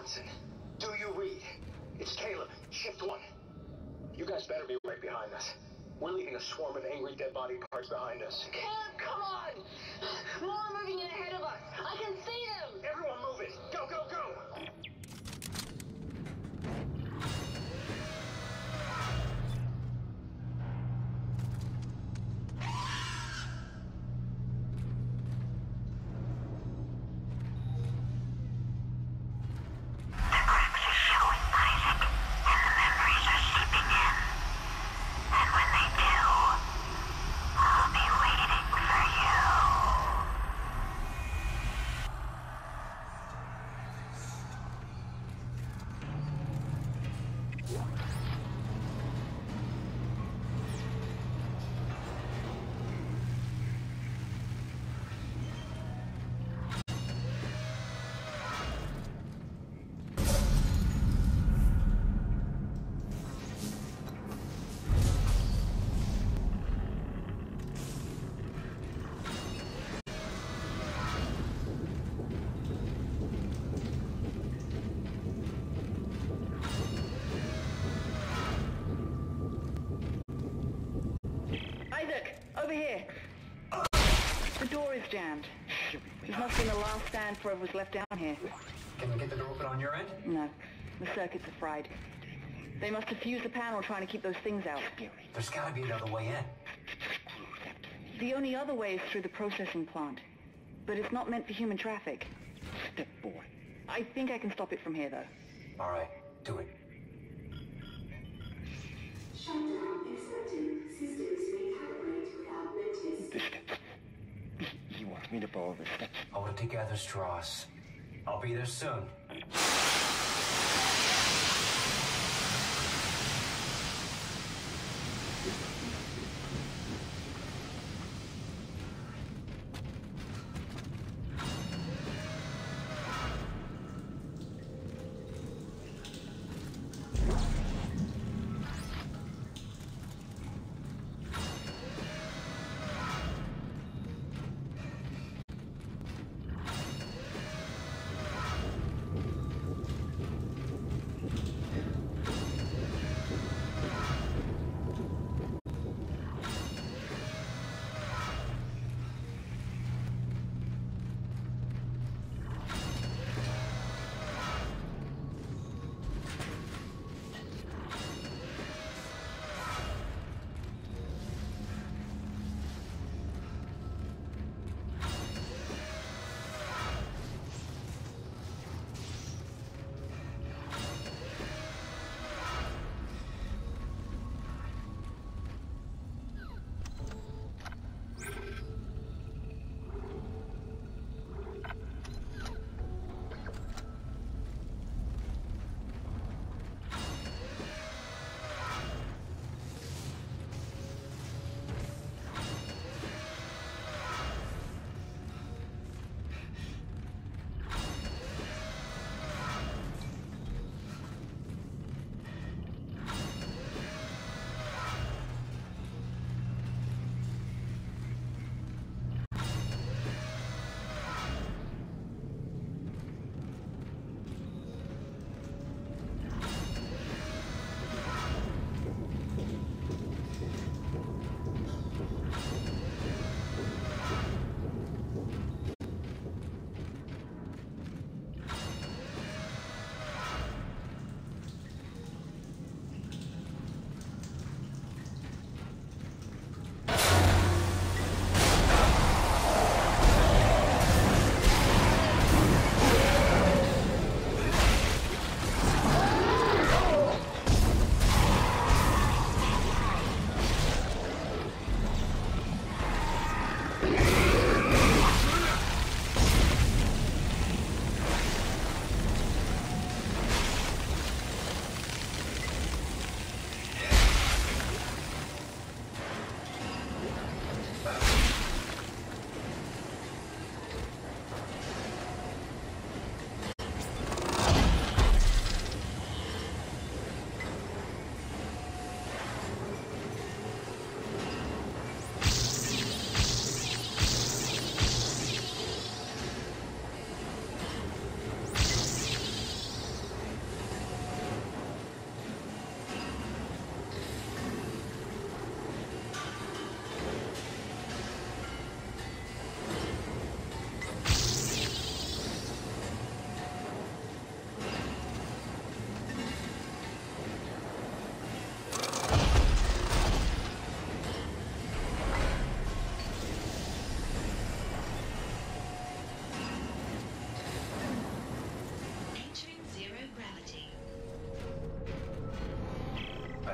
Sorensen. Do you read? It's Caleb, Shift One. You guys better be right behind us. We're leaving a swarm of angry dead body parts behind us. Caleb, come on! More are moving in ahead of us. I can see them! Everyone move it! Go, go, go! Isaac, over here. The door is jammed. This must be the last stand for whoever's left down here. Can we get the door open on your end? No, the circuits are fried. They must have fused the panel trying to keep those things out. There's gotta be another way in. The only other way is through the processing plant. But it's not meant for human traffic. Step four. I think I can stop it from here, though. All right, do it. Shutdown accepted. Systems recalibrate without notice. The steps. He wants me to follow the steps. Hold it together, Strauss. I'll be there soon.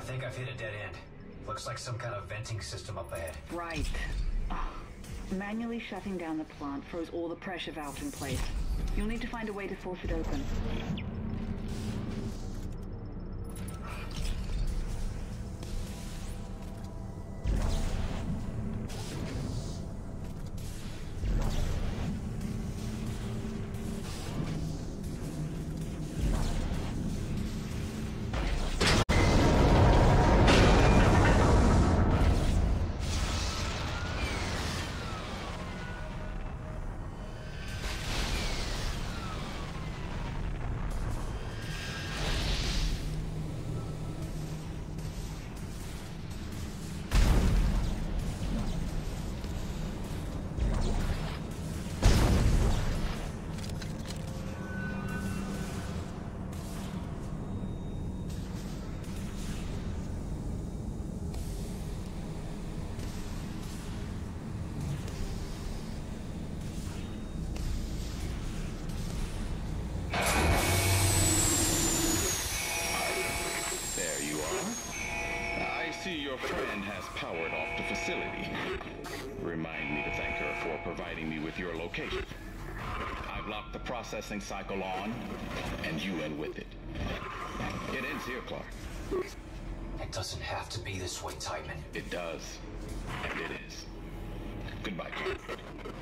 think I've hit a dead end. Looks like some kind of venting system up ahead. Right. Oh. Manually shutting down the plant froze all the pressure valves in place. You'll need to find a way to force it open. Your friend has powered off the facility. Remind me to thank her for providing me with your location. I've locked the processing cycle on, and you in with it. It ends here, Clark. It doesn't have to be this way, Tideman. It does. And it is. Goodbye, Clark.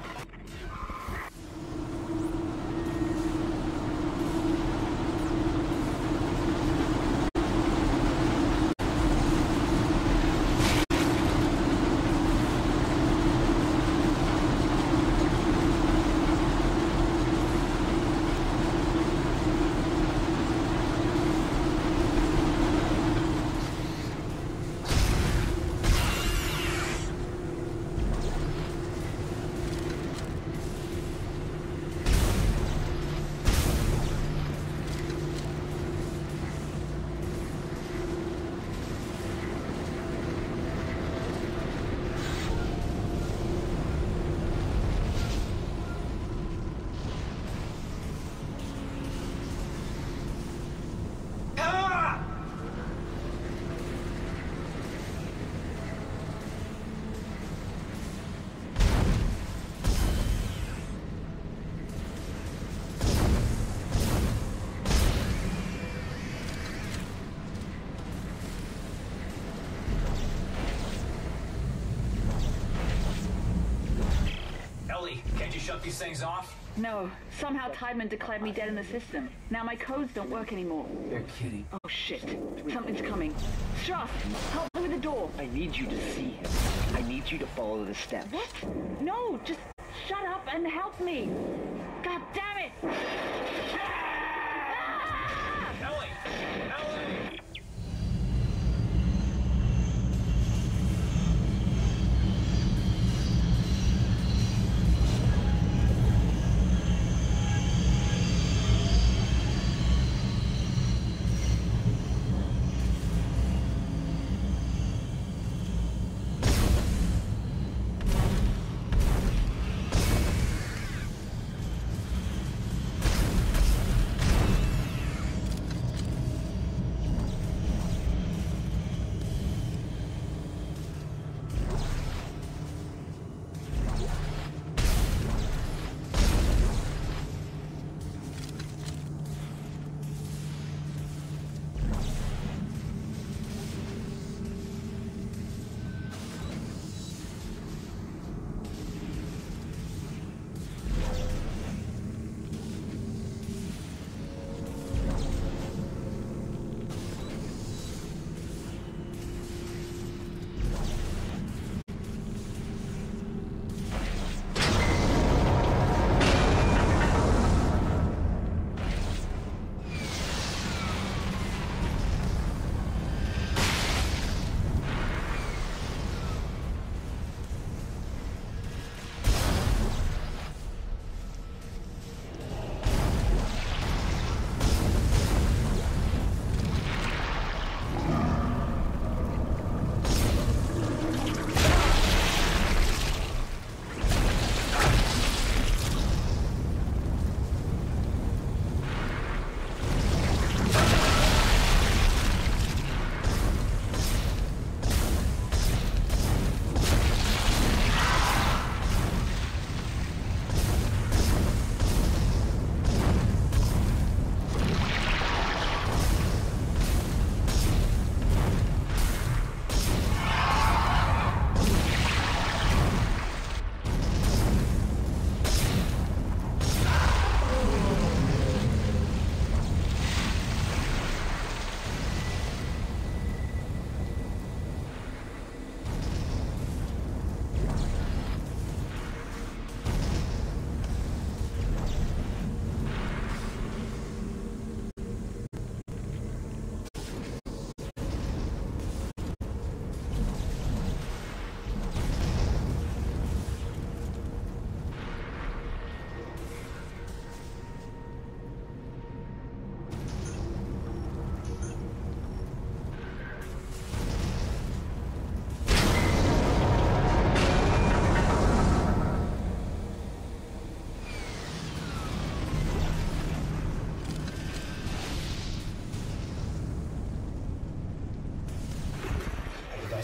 Can't you shut these things off? No. Somehow Tideman declared me dead in the system. Now my codes don't work anymore. You're kidding. Oh shit. Something's coming. Strauss, help me with the door. I need you to see him. I need you to follow the steps. What? No, just shut up and help me. God damn it! Ellie! Ellie!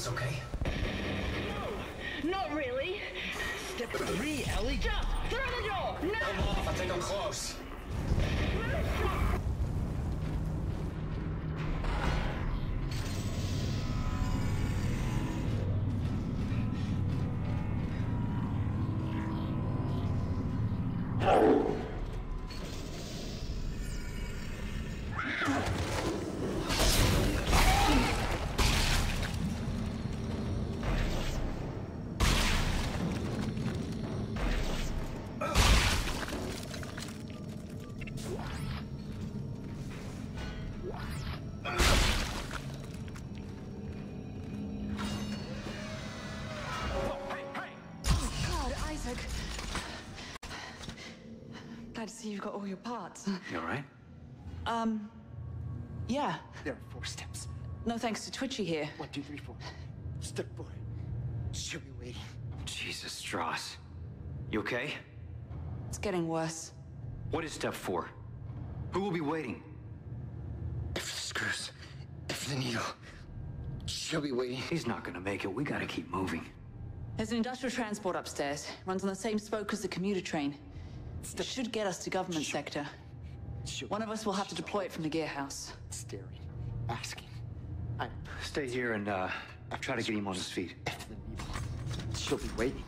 guys okay? No, not really. Step three, Ellie. Jump through the door. No. I'm off. I think I'm close. Glad to see you've got all your parts. You all right? Um, yeah. There are four steps. No thanks to Twitchy here. One, two, three, four. Step four. She'll be waiting. Jesus, Strauss. You okay? It's getting worse. What is step four? Who will be waiting? If the screws, if the needle, she'll be waiting. He's not gonna make it. We gotta keep moving. There's an industrial transport upstairs. Runs on the same spoke as the commuter train. It should get us to government sector. One of us will have to deploy it from the gear house. Staring, asking. I Stay here and uh, try to get him on his feet. If the needle, she'll be waiting.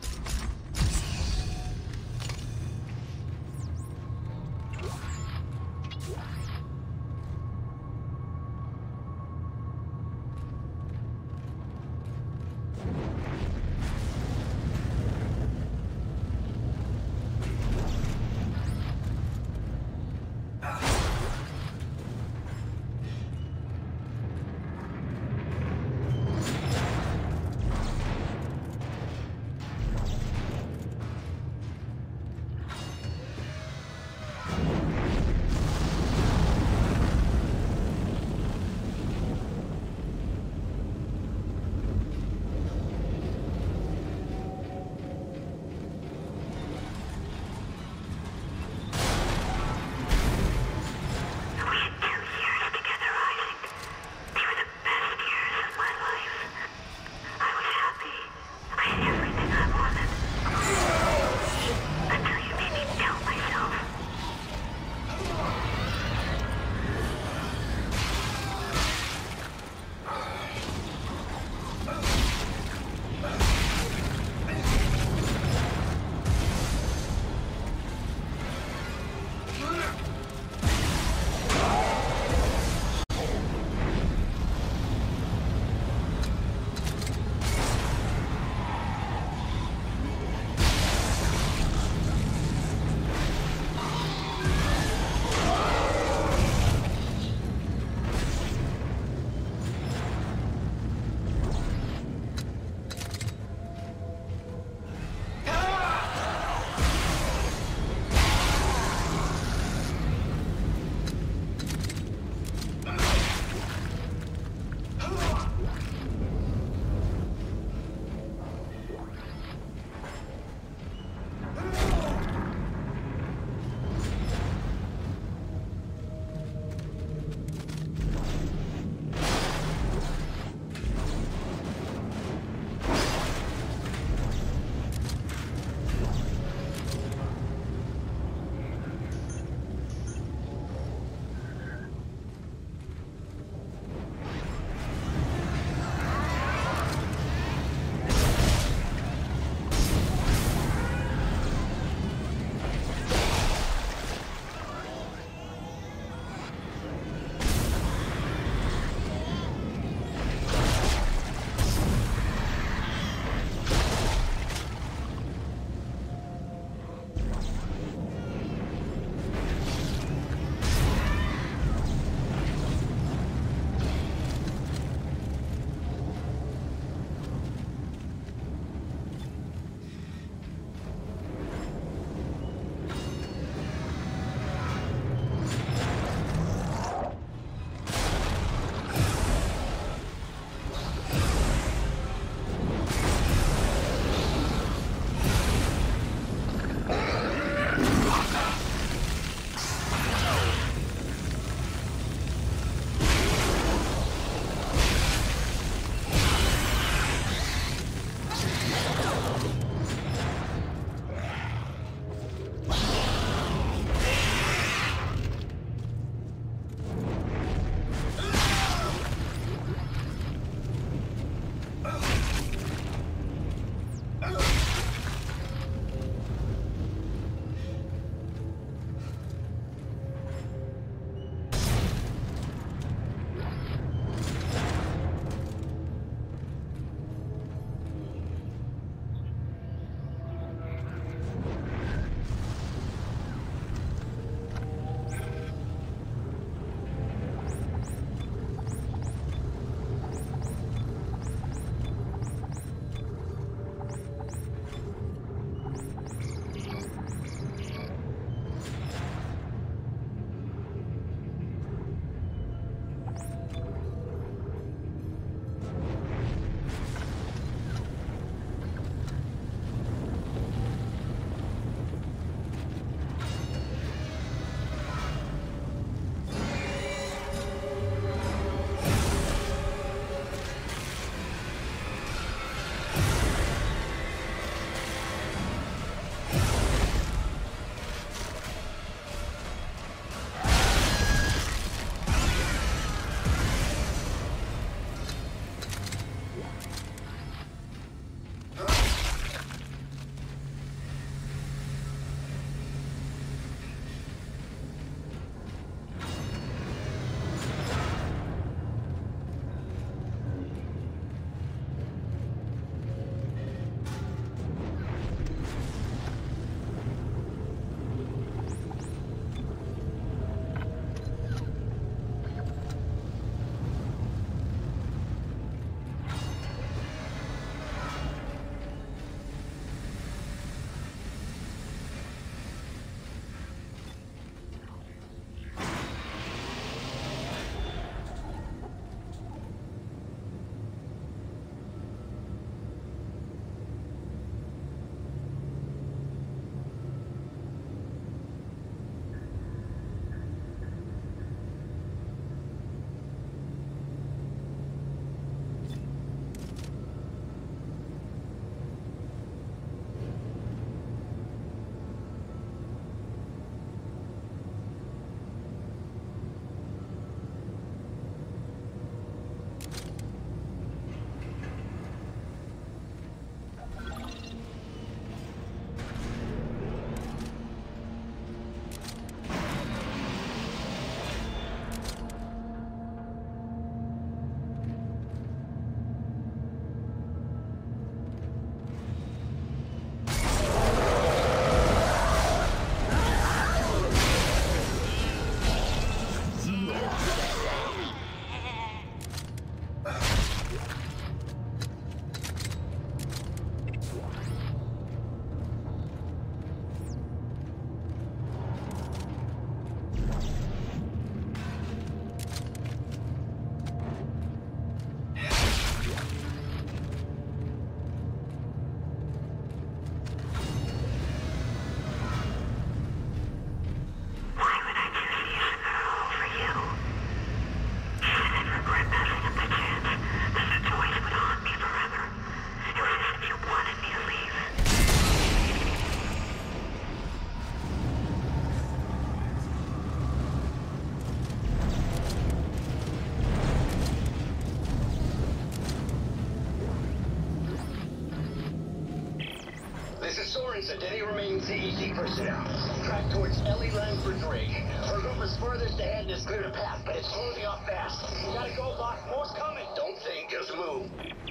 Sent any remaining C E C personnel. Track towards Ellie Langford's rig. Her group is furthest ahead and has cleared a path, but it's closing off fast. You gotta go, Locke. More's coming. Don't think, just move.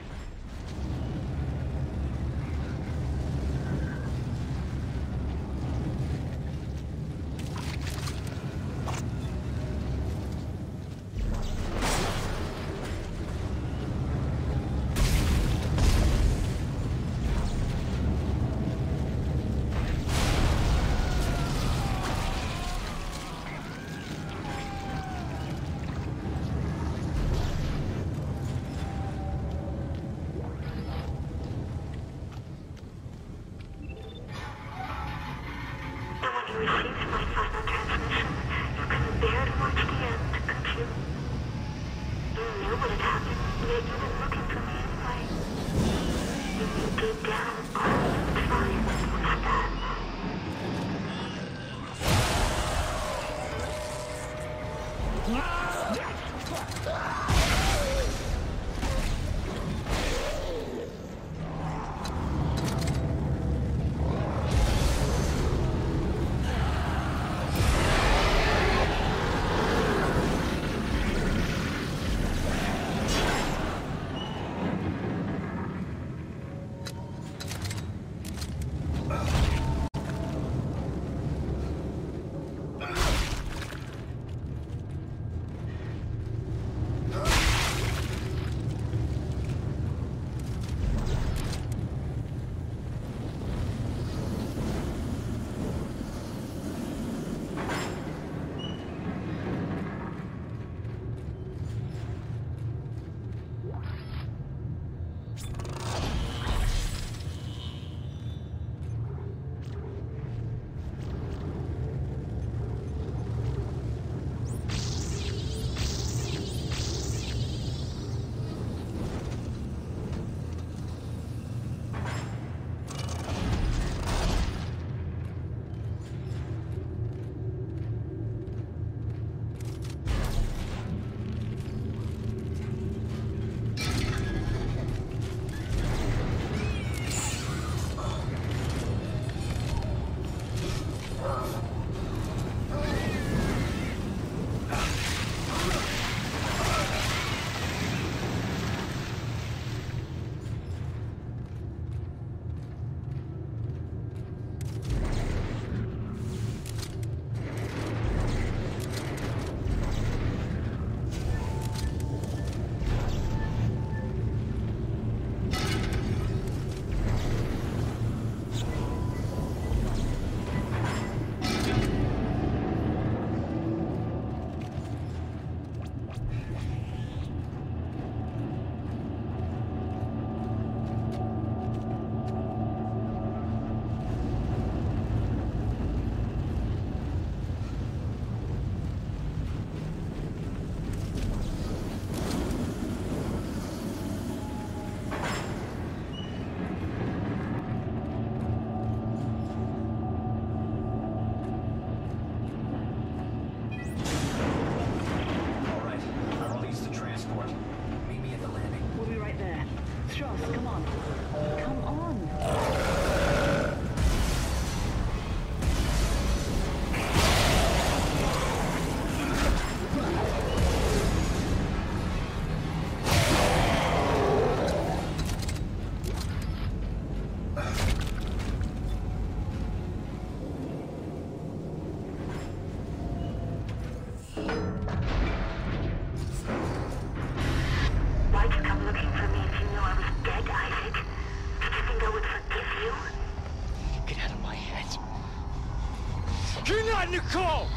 Nicole!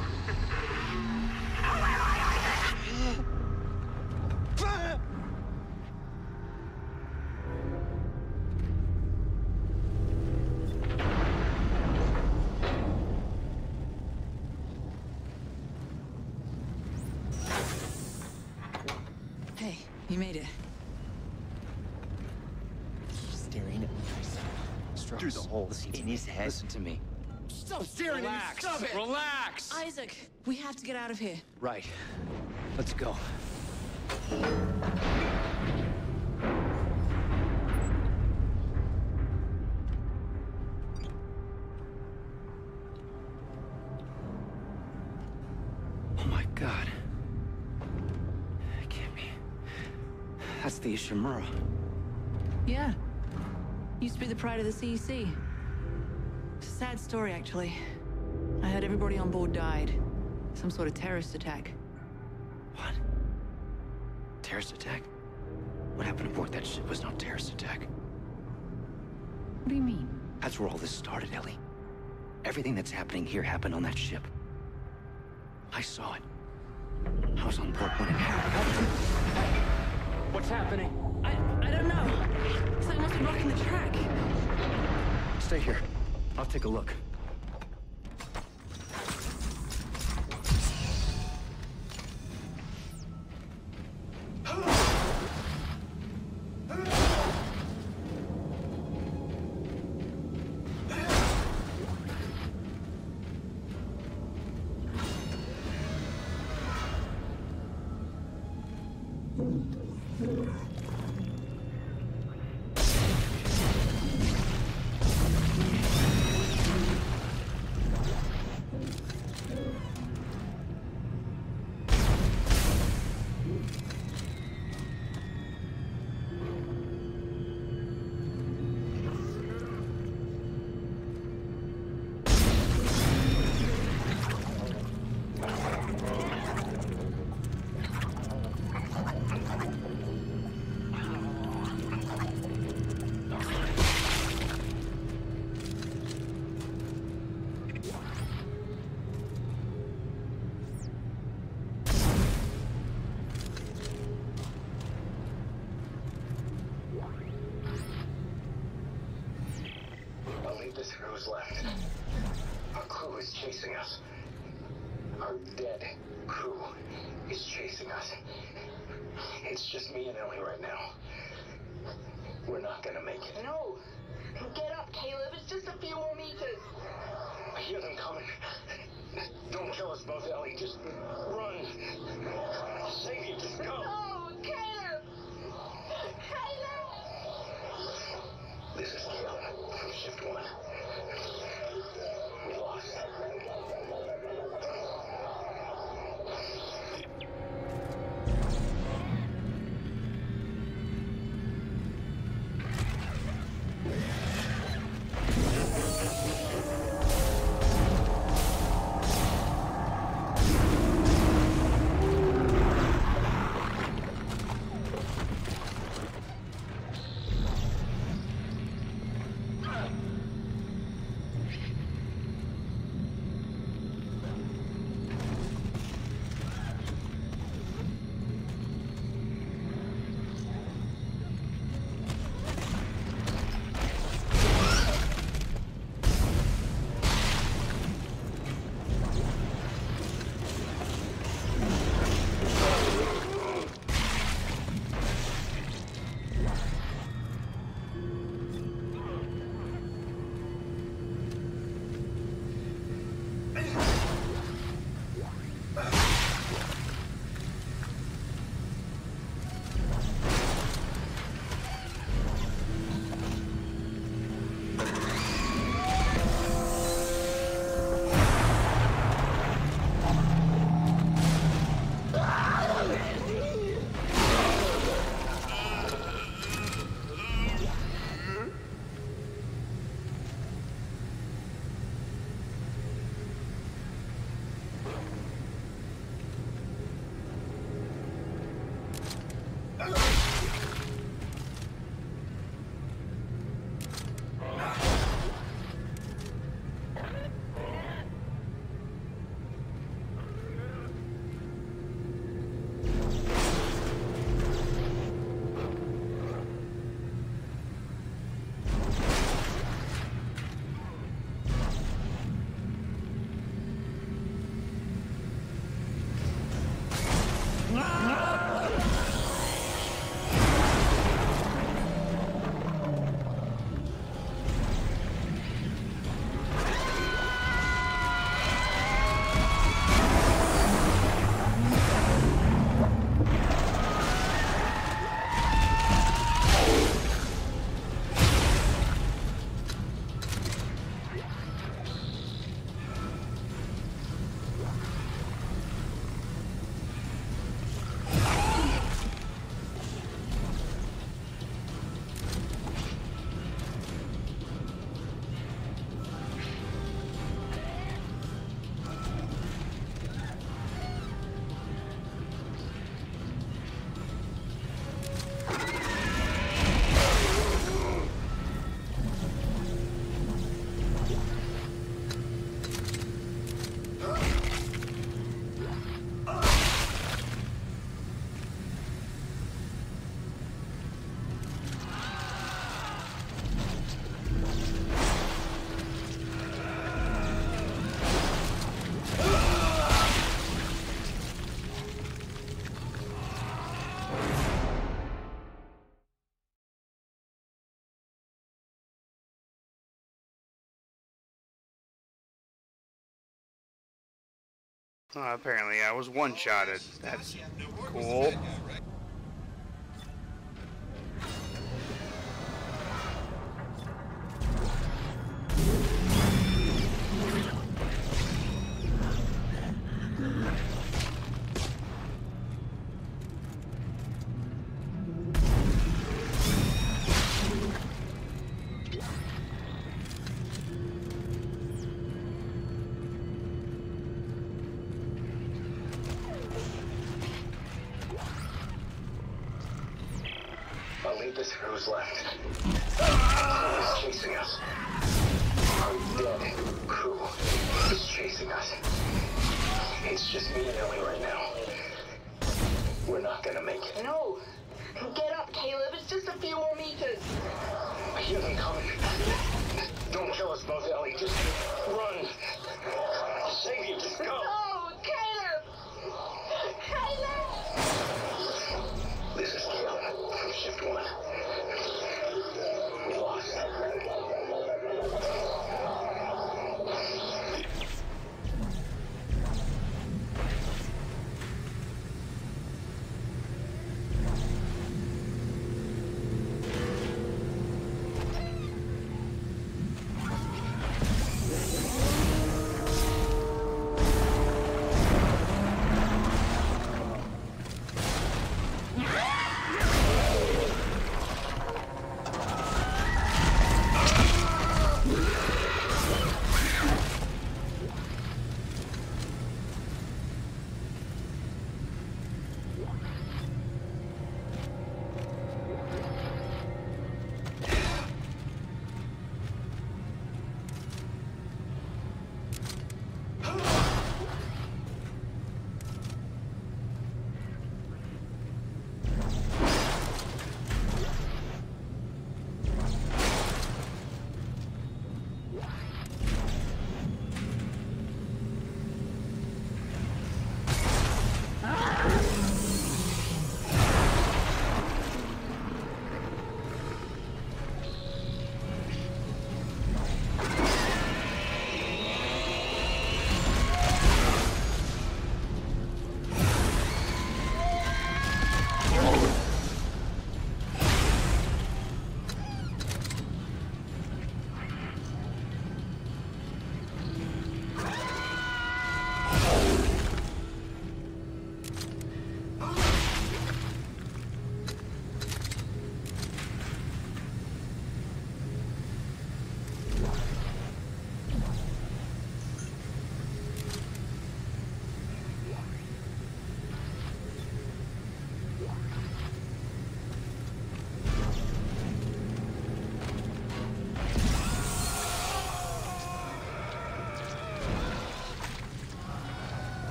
Hey, you made it. Staring at me through the holes in his head. Listen to me. Stop staring at me! Stop it! Relax! Isaac, we have to get out of here. Right. Let's go. God. It can't be. That's the Ishimura. Yeah. Used to be the pride of the C E C. It's a sad story, actually. I heard everybody on board died. Some sort of terrorist attack. What? Terrorist attack? What happened aboard that ship was no terrorist attack. What do you mean? That's where all this started, Ellie. Everything that's happening here happened on that ship. I saw it. I was on board when it happened. What's happening? I... I don't know. Something must be blocking the track. Stay here. I'll take a look. This crew's left. Our crew is chasing us. Our dead crew is chasing us. It's just me and Ellie right now. We're not gonna make it. No! Get up, Caleb. It's just a few more meters. I hear them coming. Don't kill us both, Ellie. Just run. I'll save you. Just go. No, Caleb! Caleb! This is Caleb from Shift One. We lost. Oh, apparently I was one-shotted. That's cool. I'll leave this for who's left. Crew is chasing us. Our dead crew is chasing us. It's just me and Ellie right now. We're not gonna make it. No. Get up, Caleb. It's just a few more meters. I hear them coming. Don't kill us both, Ellie. Just run. I'll save you. Just go. No, Caleb! Caleb! This is Caleb from Shift One. We lost.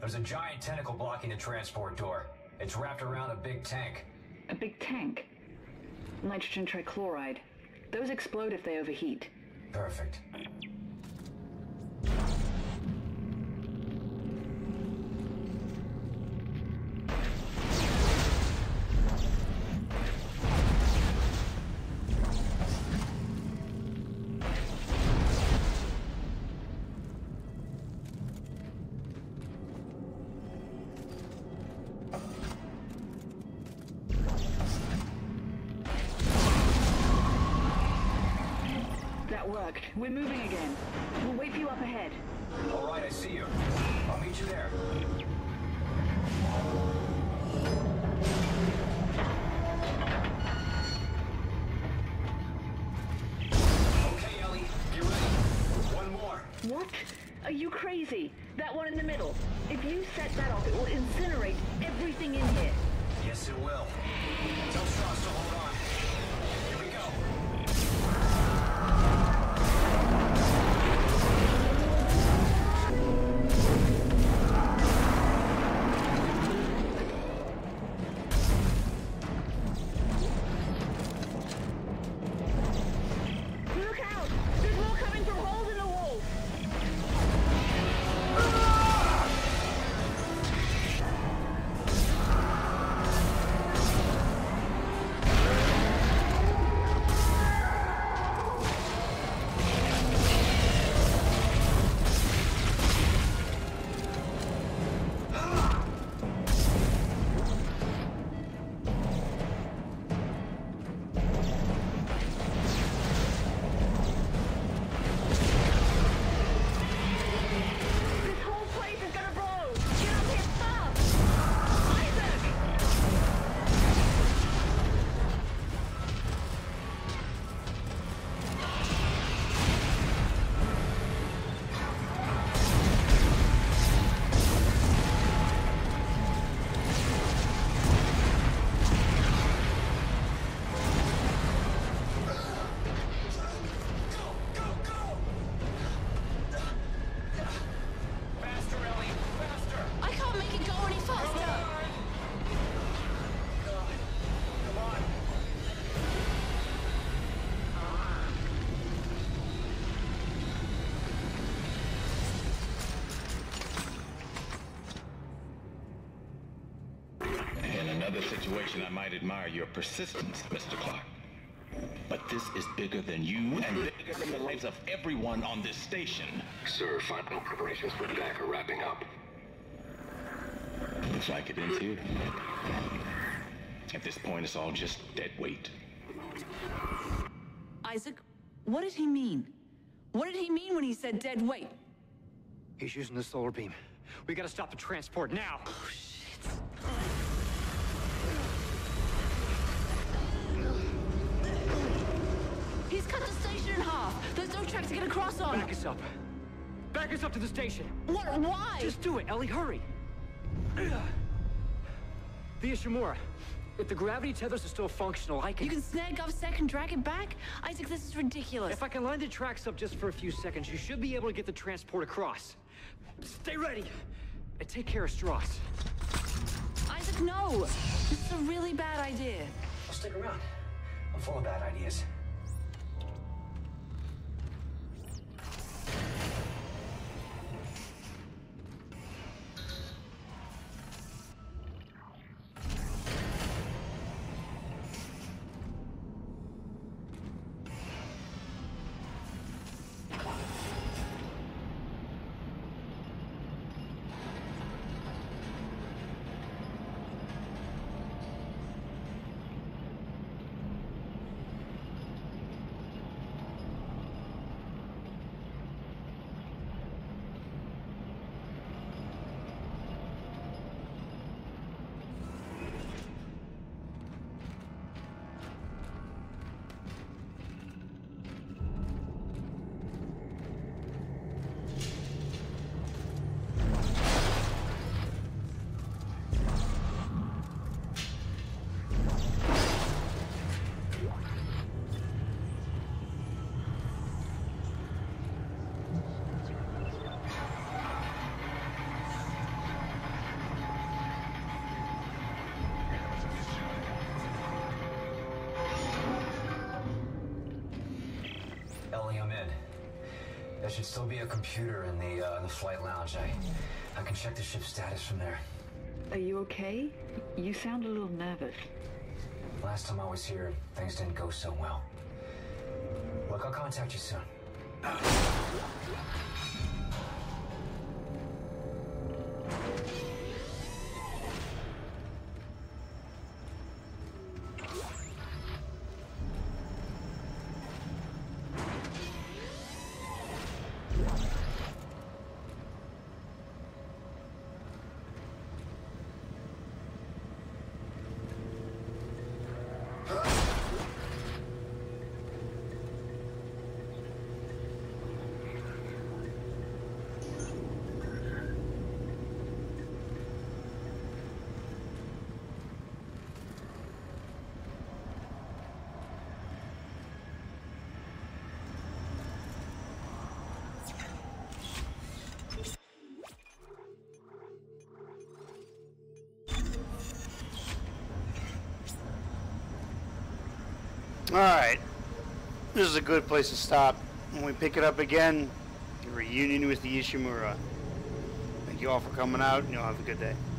There's a giant tentacle blocking the transport door. It's wrapped around a big tank. A big tank? Nitrogen trichloride. Those explode if they overheat. Perfect. Worked. We're moving again. We'll wait for you up ahead. All right, I see you. I'll meet you there. Okay, Ellie, you ready? One more. What? Are you crazy? That one in the middle. If you set that off, it will incinerate everything in here. Yes, it will. Tell Stross to hold on. Here we go. Situation, I might admire your persistence, Mister Clark. But this is bigger than you and bigger than the lives of everyone on this station. Sir, final preparations for attack are wrapping up. Looks like it ends here. At this point, it's all just dead weight. Isaac, what did he mean? What did he mean when he said dead weight? He's using the solar beam. We gotta stop the transport now. Oh, shit. He's cut the station in half. There's no track to get across on. Back us up. Back us up to the station. What? Why? Just do it, Ellie. Hurry. The Ishimura. If the gravity tethers are still functional, I can... You can snag GovSec and drag it back? Isaac, this is ridiculous. If I can line the tracks up just for a few seconds, you should be able to get the transport across. Stay ready. And take care of Stross. Isaac, no. This is a really bad idea. I'll stick around. I'm full of bad ideas. There should still be a computer in the uh, the flight lounge. I I can check the ship's status from there. Are you okay? You sound a little nervous. Last time I was here, things didn't go so well. Look, I'll contact you soon. Alright, this is a good place to stop. When we pick it up again, the reunion with the Ishimura. Thank you all for coming out, and you'll have a good day.